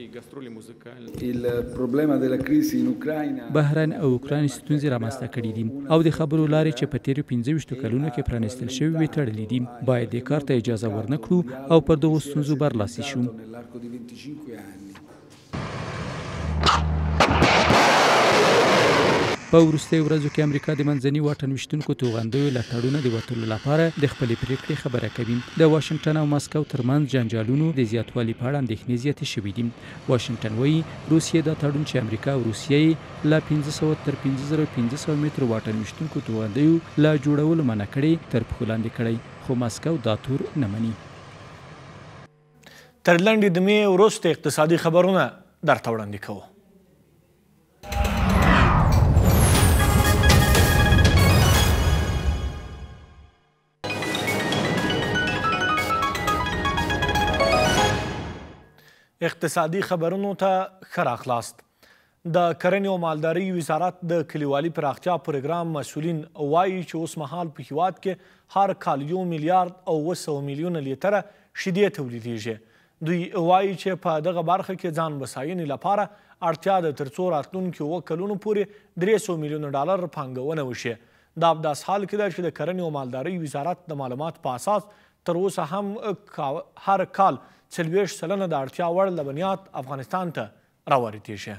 بحرین او اوکراین ستونزې رامنځته کړي دي او د خبرو لارې چې په تیرو پنځه ویشتو کلونو کې پرانیستل شوي وې تړلې دي. باید دې کار ته اجازه ورنکړو او پر دغو ستونزو برلاسي شو. په وروستیو ورځو کې امریکا د منځني واټن ویشتونکو توغندیو له تړونه د وتلو لپاره د خپلې پریکړې خبره کوي. د واشنګټن او مسکو ترمنځ جنجالونو د زیاتوالي په اړه اندېښنې زیاتې شوي دي. واشنګټن وایي روسیې دا تړون چې امریکا او روسیه یې له پنځه سوه تر پنځه زره پنځه سوه مترو واټن ویشتونکو توغندیو له جوړولو منع کړی تر پښو لاندې کړی، خو مسکو دا تور نه مني. تر لنډې دمې وروسته اقتصادي خبرونه درته وړاندې کوو. اقتصادي خبرونو ته ښه راغلاست. د کرنې او مالدارۍ وزارت د کلیوالي پراختیا پروګرام مسؤلین وایي چې اوس مهال په هیواد کې هر کال یو میلیارډ او اوه سوه میلیونه لیتره شیدې تولیدیږي. دوی وایي چې په دغه برخه کې ځان بساینې لپاره اړتیا ده تر څو راتلونکي اووه کلونو پورې درې سوه میلیونه ډالر پانګونه وشي. دا په داسې حال کې ده چې د کرنې او مالدارۍ وزارت د معلوماتو په اساس تر اوسه هم هر کال څلوېښت سلنه د اړتیا وړ لبنیات افغانستان ته راواردېږي.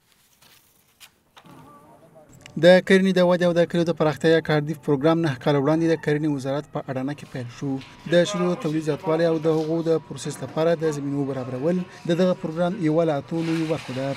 د کرنې د ودې او د کلیو د پراختیا کاردیف پروګرام نه کال وړاندې د کرنې وزارت په اډانه کې پیل شو. د شیدو تولید زیاتوالی او د هغو د پروسس لپاره د زمینو برابرول د دغه پروګرام یوه له اتو لویو برخو ده.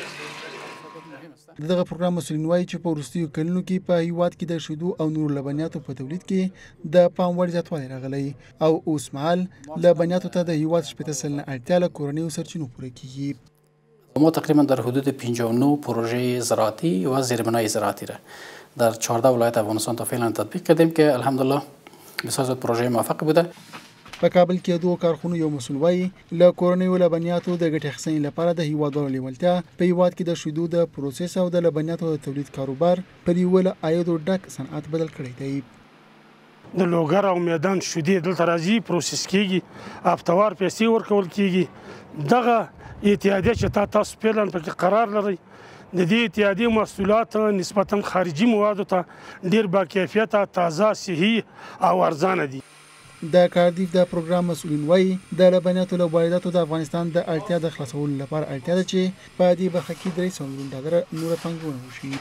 د دغه پروګرام مسؤلین وایي چې په وروستیو کلونو کې په هیواد کې د شیدو او نورو لبنیاتو په تولید کې د پام وړ زیاتوالی راغلی او اوس مهال لبنیاتو ته د هیواد شپېته سلنه اړتیا له کورنیو سرچینو پوره کیږي. ما تقریبا در حدود پنجاه و نه پروژه زراعتی و زیربنای زراعتی را در چهارده ولایت افغانستان تا فعلا تطبیق کردیم که الحمدلله بسیار زیاد پروژه موفق بوده. په کابل کې دوه کارخونو یو مسؤل وایي له کورنیو لبنیاتو د ګټې اخیستنې لپاره د هیوادوالو لیوالتیا په هیواد کې د شیدو د پروسس او د لبنیاتو د تولید کاروبار پر یوه له عایدو ډک صنعت بدل کړی دی. د لوګر او میدان شیدې دلته راځي پروسس کیږي، افتوار پیسې ورکول کیږي. دغه اتحادیه چې تا تاسو فعلا پکې قرار لرئ د دې اتحادیې محصولات نسبتا خارجي موادو ته ډېر باکیفیته، تازه، صحي او ارزانه دي. د کاردیف د پروګرام مسؤلین وایي د لبنیاتو له وارداتو د افغانستان د اړتیا د خلاصولو لپاره اړتیا ده چې په دې برخه کې درې سوه میلیون ډالر نوره پانګونه وشي.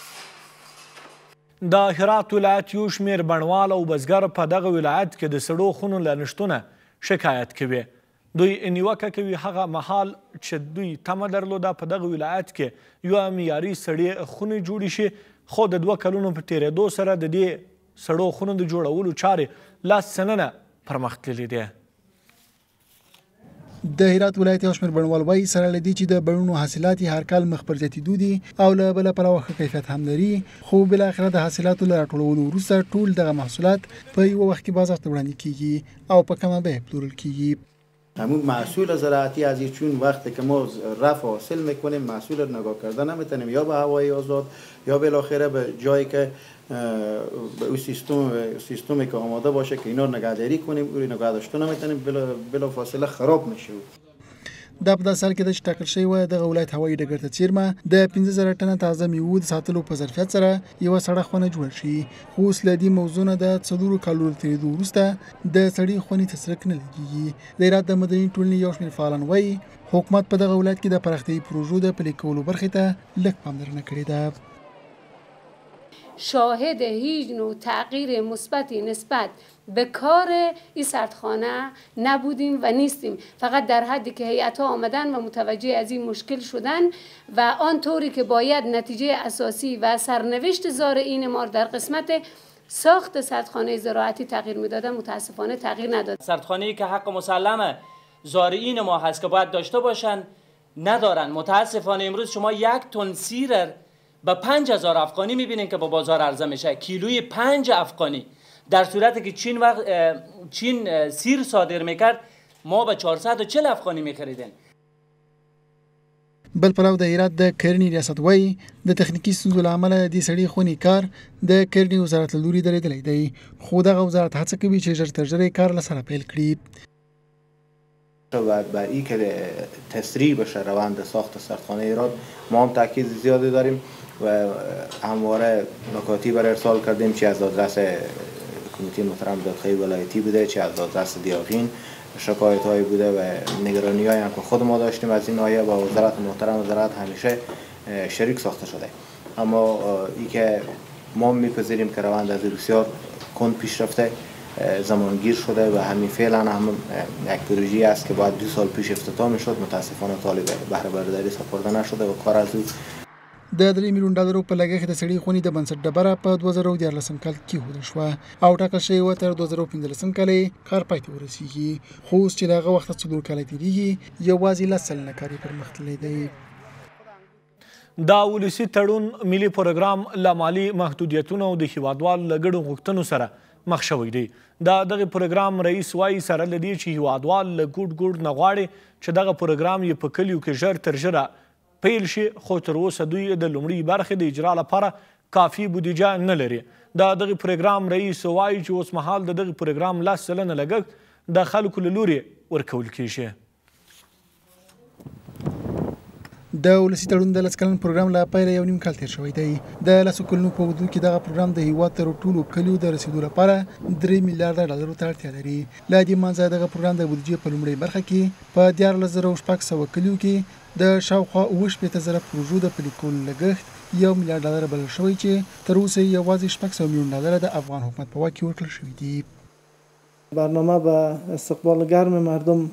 د هرات ولایت یو شمېر بڼوال او بزګر په دغه ولایت کې د سړو خونو له نشتونه شکایت کوي. دوی نیوکه کوي هغه مهال چې دوی تمه درلوده په دغه ولایت کې یوه معیاري سړې خونې جوړې شي، خو د دوه کلونو په تېرېدو سره د دې سړو خونو د جوړولو چارې لاس سننه پرمخ تللې دي. د هرات ولایت یو شمېر بڼوال وایي سره له دې چې د بڼونو حاصلات یې هر کال مخ پر زیاتېدو دي او له بله پلوه ښه کیفیت هم لري، خو بالاخره د حاصلاتو له راټولولو وروسته ټول دغه محصولات په یوه وخت کې بازار ته وړاندې کیږي او په کمه بیه پلورل کیږي. همون محصول زراعتی از چون وقتی که ما رفع حاصل میکنیم محصول رو نگاه کردن نمیتونیم یا به هوای آزاد یا بالاخره به جایی که به اون سیستم سیستمی که آماده باشه که اینا رو نگهداری کنیم او نگه داشته نمیتونیم بلا بلا فاصله خراب میشه. دا په داسې حال کې ده چې ټاکل شوی وه دغه ولایت هوایي ډګر ته څیرمه د پنځه زره ټنه تازه میوو د ساتلو په ظرفیت سره یوه سړه خونه جوړه شي، خو اوس له دې موضوع نه د څلورو کالو له تېرېدو وروسته د سړې خونې تصرف نه لګېږي. د هرات د مدني ټولنې یو شمېر فعالان وایي حکومت په دغه ولایت کې د پراختیایي پروژو د پلي کولو برخې ته لږ پاملرنه کړې ده. شاهد هیچ نوع تغییر مثبتی نسبت به کار این سردخانه نبودیم و نیستیم، فقط در حدی که هیئت‌ها آمدن و متوجه از این مشکل شدن و آنطوری که باید نتیجه اساسی و سرنوشت زارعین ما در قسمت ساخت سردخانه زراعتی تغییر میدادن متاسفانه تغییر نداد. سردخانه‌ای که حق مسلمه زارعین ما هست که باید داشته باشن ندارن. متاسفانه امروز شما یک تن سیر با پنج هزار افغانی میبینین که با بازار عرضه میشه، کیلوی پنج افغانی، در صورتی که چین وقت چین سیر صادر میکرد ما به چهارصد و چهل افغانی میخریدیم. بل پلو د هرات د کرنې ریاست وایي د تخنیکي ستونزو له امله د سړې خونې کار د کرنې وزارت له لوري درېدلی دی، خو دغه وزارت هڅه کوي چې ژر تر ژره کار له سره پیل کړي. و بر این که تسریع بشه روند ساخت سردخانه هرات ما هم تاکید زیادی داریم و همواره نکاتی برای ارسال کردیم، چه از آدرس کمیته محترم دادخواهی ولایتی بوده چه از آدرس دیاغین شکایت هایی بوده و نگرانی هایی هم که خود ما داشتیم از این آیه با وزارت محترم وزارت همیشه شریک ساخته شده. اما ای که ما میپذیریم که روند از بسیار کند پیش رفته زمانگیر شده و همین فعلا هم یک پروژه است که باید دو سال پیش افتتاح میشد، متاسفانه طالب بهره برداری سپرده نشده و کار از او د درې میلیون ډالرو په لګښت د سړې خونې د بنسټ ډبره په دوه زره دیارلسم کال کې کېښودل شوه او ټاکل شوې وه تر دوه زره پنځلسم کال یې کار پای ته ورسیږي، خو اوس چې د هغه وخته څلور کاله تېرېږي یوازې لس سلنه کار یې پرمختللی دی. دا ولسي تړون ملي پروګرام له مالي محدودیتونو او د هیوادوالو له ګډو غوښتنو سره مخ شوی دی. دا دغه پروګرام رئیس وایي سره له دې چې هیوادوال له ګوټ ګوټ نه غواړي چې دغه پروګرام یې په کلیو کې ژر تر ژره پیل شي، خو تر اوسه دوی د لومړۍ برخې د اجرا لپاره کافي بودیجه نه لري. د دغه پروګرام رئیس وایي چې اوس مهال د دغه پروګرام لس سلنه لګښت د خلکو له لوري ورکول کیږي. د ولسي تړون د لس کلن پروګرام له پیله یو نیم کال تېر شوی دی. د لسو کلونو په اوږدو کې دغه پروګرام د هېواد تر ټولو کلیو د رسېدو لپاره درې میلیارډه ډالرو ته اړتیا لري. له دې منځه دغه پروګرام د بودیجې په لومړۍ برخه کې په دیارلس زره شپږ سوه کلیو کې د شاوخوا اوه شپېته زره پروژو د پلي کولو لګښت یو میلیارډ ډالره بلل شوی چې تر اوسه یوازې شپږ سوه میلیون ډالره د افغان حکومت په واک کې ورکړل شوي دي. برنامه به استقبال گرم مردم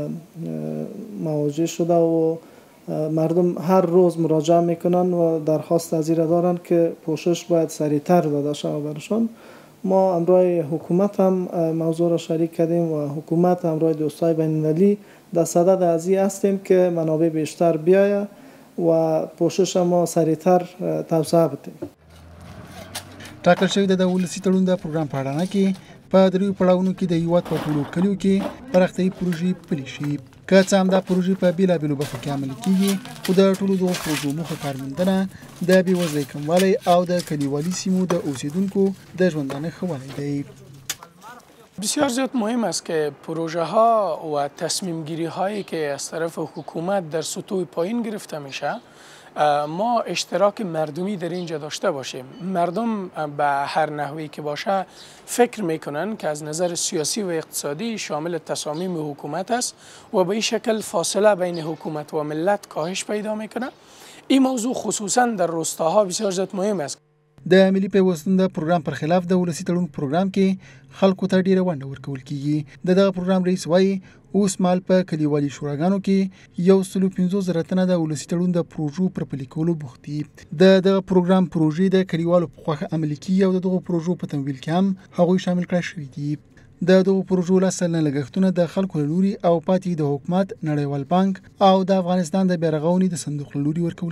مواجه شده و مردم هر روز مراجعه میکنن و درخواست از این دارن که پوشش باید سریعتر داده شود برشان. ما امروی حکومت هم موضوع را شریک کردیم و حکومت امروی دوستای بین المللی در صدد از این هستیم که منابع بیشتر بیاید و پوشش ما سریعتر توسعه بدیم. ټاکل شوی د ولسي تړون د پروګرام په اړه کې په دریو پړاوونو کې د هیواد په ټولو کلیو کې پراختیایي پروژې پلي شي. که څه هم دا پروژې په بېلابېلو برخو کې عملي کېږي، خو د ټولو دغو پروژو موخه کارموندنه د بېوزلۍ کموالی او د کلیوالي سیمو د اوسیدونکو د ژوندانه ښه والی دی. بسیار زیاد مهم است که پروژه ها و تصمیم گیری هایی که از طرف حکومت در سطوح پایین گرفته میشه ما اشتراک مردمی در اینجا داشته باشیم. مردم به هر نحوی که باشه فکر میکنن که از نظر سیاسی و اقتصادی شامل تصامیم حکومت است و به این شکل فاصله بین حکومت و ملت کاهش پیدا میکنه. این موضوع خصوصا در روستاها بسیار زیاد مهم است. د ملي پیوستون د پروګرام پر خلاف د ولسي تړون پروګرام کې خلکو ته ډیره ونډه ورکول کیږي. د دغه پروګرام رئیس وایي اوس مال په کلیوالي شوراګانو کې یو سلو پنځوس زره تنه د ولسي تړون د پروژو پر پلي کولو بوخت دي. د دغه پروګرام پروژې د کلیوالو په خوښه عملي کیږي او د دغو پروژو په تمویل کې هم هغوی شامل کړای شوي دي. د دغو پروژو لس سلنه لګښتونه د خلکو له لوري او پاتې د حکومت، نړیوال بانک او د افغانستان د بیارغونې د صندوق له لوري ورکول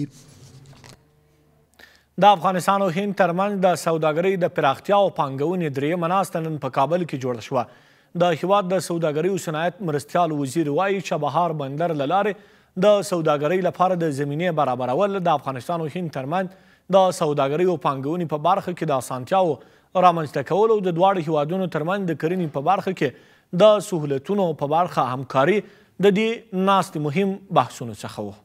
کیږي. د افغانستان او هند ترمنځ د سوداګرۍ د پراختیا او پانګونې درېیمه ناسته نن په کابل کې جوړه شوه. د هیواد د سوداګرۍ او صنعت مرستیال وزیر وایي چابهار بندر له لارې د سوداګرۍ لپاره د زمینې برابرول د افغانستان او هند ترمنځ د سوداګرۍ او پانګونې په برخه کې د اسانتیاوو رامنځته کولو او د دواړو هیوادونو ترمنځ د کرنې په برخه کې د سهولتونو په برخه همکاري د دې ناستې مهم بحثونو څخه و.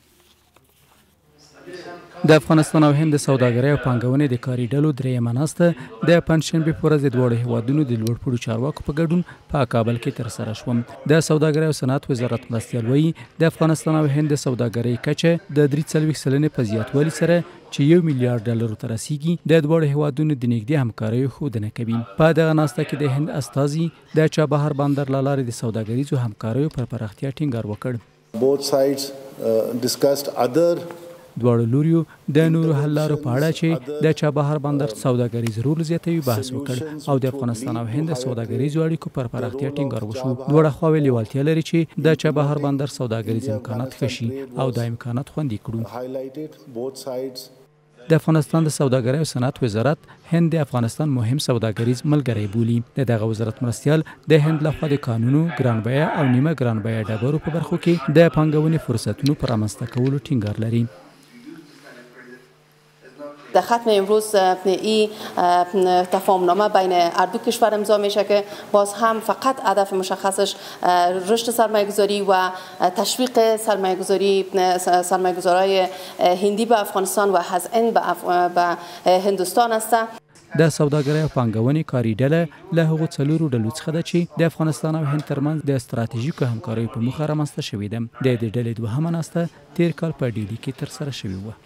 د افغانستان او هند د سوداګرۍ او پانګونې د کاري ډلو درېیمه ناسته د پنجشنبې په ورځ د دواړو هیوادونو د لوړپوړو چارواکو په ګډون په کابل کې ترسره شوه. د سوداګرۍ او صنعت وزارت مرستیال وایي د افغانستان او هند د سوداګرۍ کچه د درې څلوېښت سلنې په زیاتوالي سره چې یو میلیارډ ډالرو ته رسیږي د دواړو هیوادونو د نږدې همکاریو ښودنه کوي. په دغه ناسته کې د هند استازي د چابهار بندر له لارې د سوداګریزو همکاریو پر پراختیا ټینګار وکړ. Both sides uh, discussed other دواړو لوریو د نورو حل لارو په اړه چې د چابهار بندر سوداګریز رول زیاتوي بحث وکړ او د افغانستان او هند سوداګریزو اړیکو پر پراختیا ټینګار وشو. دواړه خواوې لیوالتیا لري چې د چابهار بندر سوداګریز امکانات ښه شي او دا امکانات خوندي کړو. د افغانستان د سوداګرۍ او صنعت وزارت هند د افغانستان مهم سوداګریز ملګری بولي. د دغه وزارت مرستیال د هند لخوا د قانونو، ګران بیه او نیمه ګران بیه ډبرو په برخو کې د پانګونې فرصتونو پر رامنځته کولو ټینګار لري. در ختم امروز این تفاهمنامه بین هر دو کشور امضا میشه که باز هم فقط هدف مشخصش رشد سرمایه‌گذاری و تشویق سرمایه‌گذاری سرمایه‌گذارای هندی به افغانستان و از هند به هندوستان است. د سوداګرۍ او پانګونې کاري ډله له هغو څلورو ډلو څخه ده چې د افغانستان او هند ترمنځ د ستراتیژیکو همکاریو په موخه رامنځته شوې ده. د دې ډلې دوهمه ناسته تیر کال په ډیلي کې ترسره شوې وه.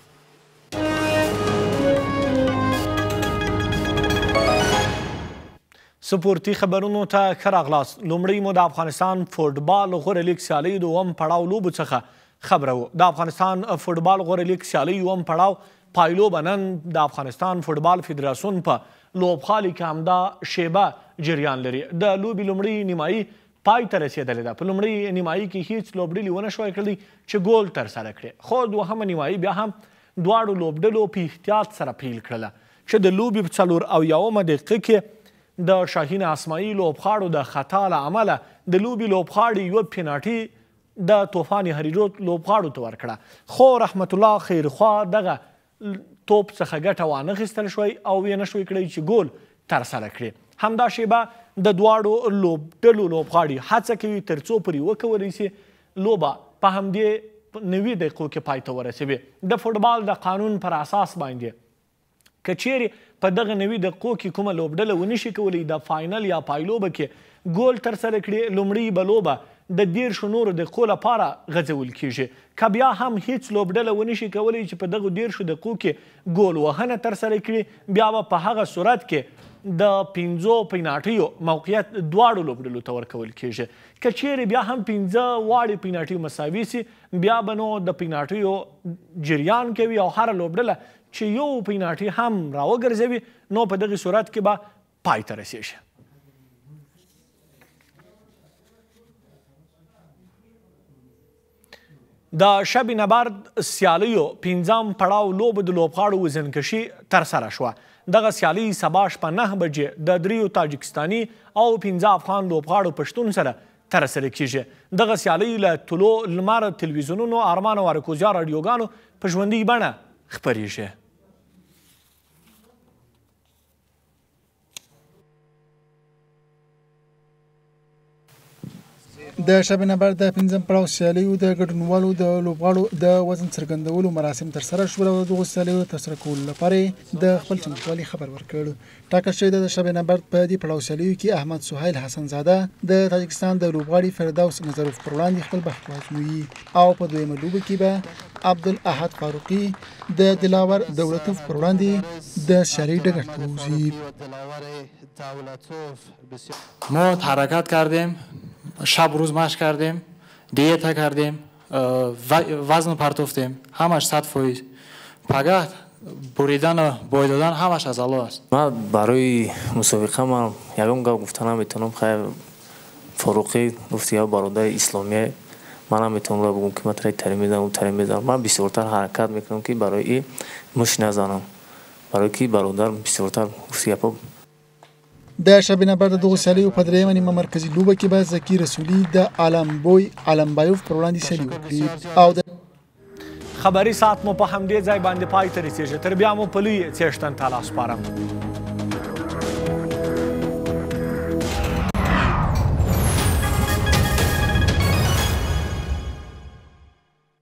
سپورتي خبرونو ته ښه راغلاست. لومړی مو د افغانستان فوټبال غوره لیګ سیالۍ د اووم پړاو لوبو څخه خبره و. د افغانستان فوټبال غوره لیګ سیالۍ اووم پړاو پایلوبه نن د افغانستان فوټبال فدراسیون په لوبخالي کې همدا شیبه جریان لري. د لوبې لومړۍ نیمایي پای ته رسېدلې ده. په لومړۍ نیمایي کې هیڅ لوبډلې ونه شوی کړلی چې ګول ترسره کړي، خو دوهمه نیمایي بیا هم دواړو لوبډلو په احتیاط سره پیل کړله چې د لوبې په څلور اویاومه دقیقه کې د شاهین اسماعیل لوبغاړو د خطا له امله د لوبې لوبغاړي یوه پیناټي د طوفان هریروت لوبغاړو ته ورکړه، خو رحمت الله خیرخوا دغه توپ څخه ګټه وانخیستل شوی او یې نه شوی کړی چې ګول ترسره کړي. همدا شیبه د دواړو لوبډلو لوبغاړي هڅه کوي تر څو پورې وکولی سي لوبه په همدې نوي دقیقو کې پای ته ورسوي. د فوټبال د قانون پر اساس باندې که چیرې په دغه نوي دقیقو کې کومه لوبډله ونشي کولی د فاینل یا پایلوبه کې ګول ترسره کړي، لومړۍ به لوبه د دیرشو نورو دقیقو لپاره غځول کیږي. که بیا هم هیڅ لوبډله ونشي کولی چې په دغو دیرشو دقیقو کې ګول وهنه ترسره کړي، بیا به په هغه صورت کې د پنځو پیناټیو موقعیت دواړو لوبډلو ته ورکول کیږي. که چیرې بیا هم پنځه واړې پیناټیو مساوي سي، بیا به نو د پیناټیو جریان کوي او هره لوبډله چې یو پیناټي هم راوګرځوي نو په دغه صورت کې به پای ته رسیږي. د شب نبرد سیالیو پنځم پړاو لوبه د لوبغاړو وزنکشي ترسره شوه. دغه سیالي سبا شپه نه بجې د دریو تاجکستاني او پنځه افغان لوبغاړو په شتون سره ترسره کیږي. دغه سیالۍ له طلوع لمر تلویزیونونو، ارمان او اراکوزیا راډیوګانو په ژوندۍ بڼه خپریږي. د شب نبرد د پنځم پړاو سیالیو د ګډونوالو د لوبغاړو د وزن څرګندولو مراسم ترسره شول او دغو سیالیو ترسره کولو لپاره د خپل چمتووالي خبر ورکړ. ټاکل شوې ده د شب نبرد په دې پړاو سیالیو کې احمد سهیل حسن زاده د تاجکستان د لوبغاړي فردوس نظروف پر وړاندې خپل بخت وازموي او په دویمه لوبه کې به عبدالاحد فاروقي د دلاور دولتوف پر وړاندې د سیالۍ ډګر ته ووځي. ما حرکت کردیم، شب روز مشق کردیم، دیتا کردیم، وزن پرتوفتیم، همش صد فویز. پگاه بریدن و بای دادن همش از الله است. ما برای مسابقه ما یکم گپ گفتن میتونم خیر فاروقی گفت یا برادر اسلامی من هم میتونم بگم که من تری تری میدم و تری میدم. من بسیارتر حرکت میکنم که برای این مش نزنم، برای که برادر بسیارتر گفت یا د شب نبرد دغه سیالیو په درېیمه نیمه مرکزي لوبه کې به زکي رسولي د عالمبوی عالمبایوف پر وړاندې سیالي وکړي او د خبري ساعت مو په همدې ځای باندې پای ته رسېږي. تر بیا مو په لوی څېړشتن ته لاس سپارم.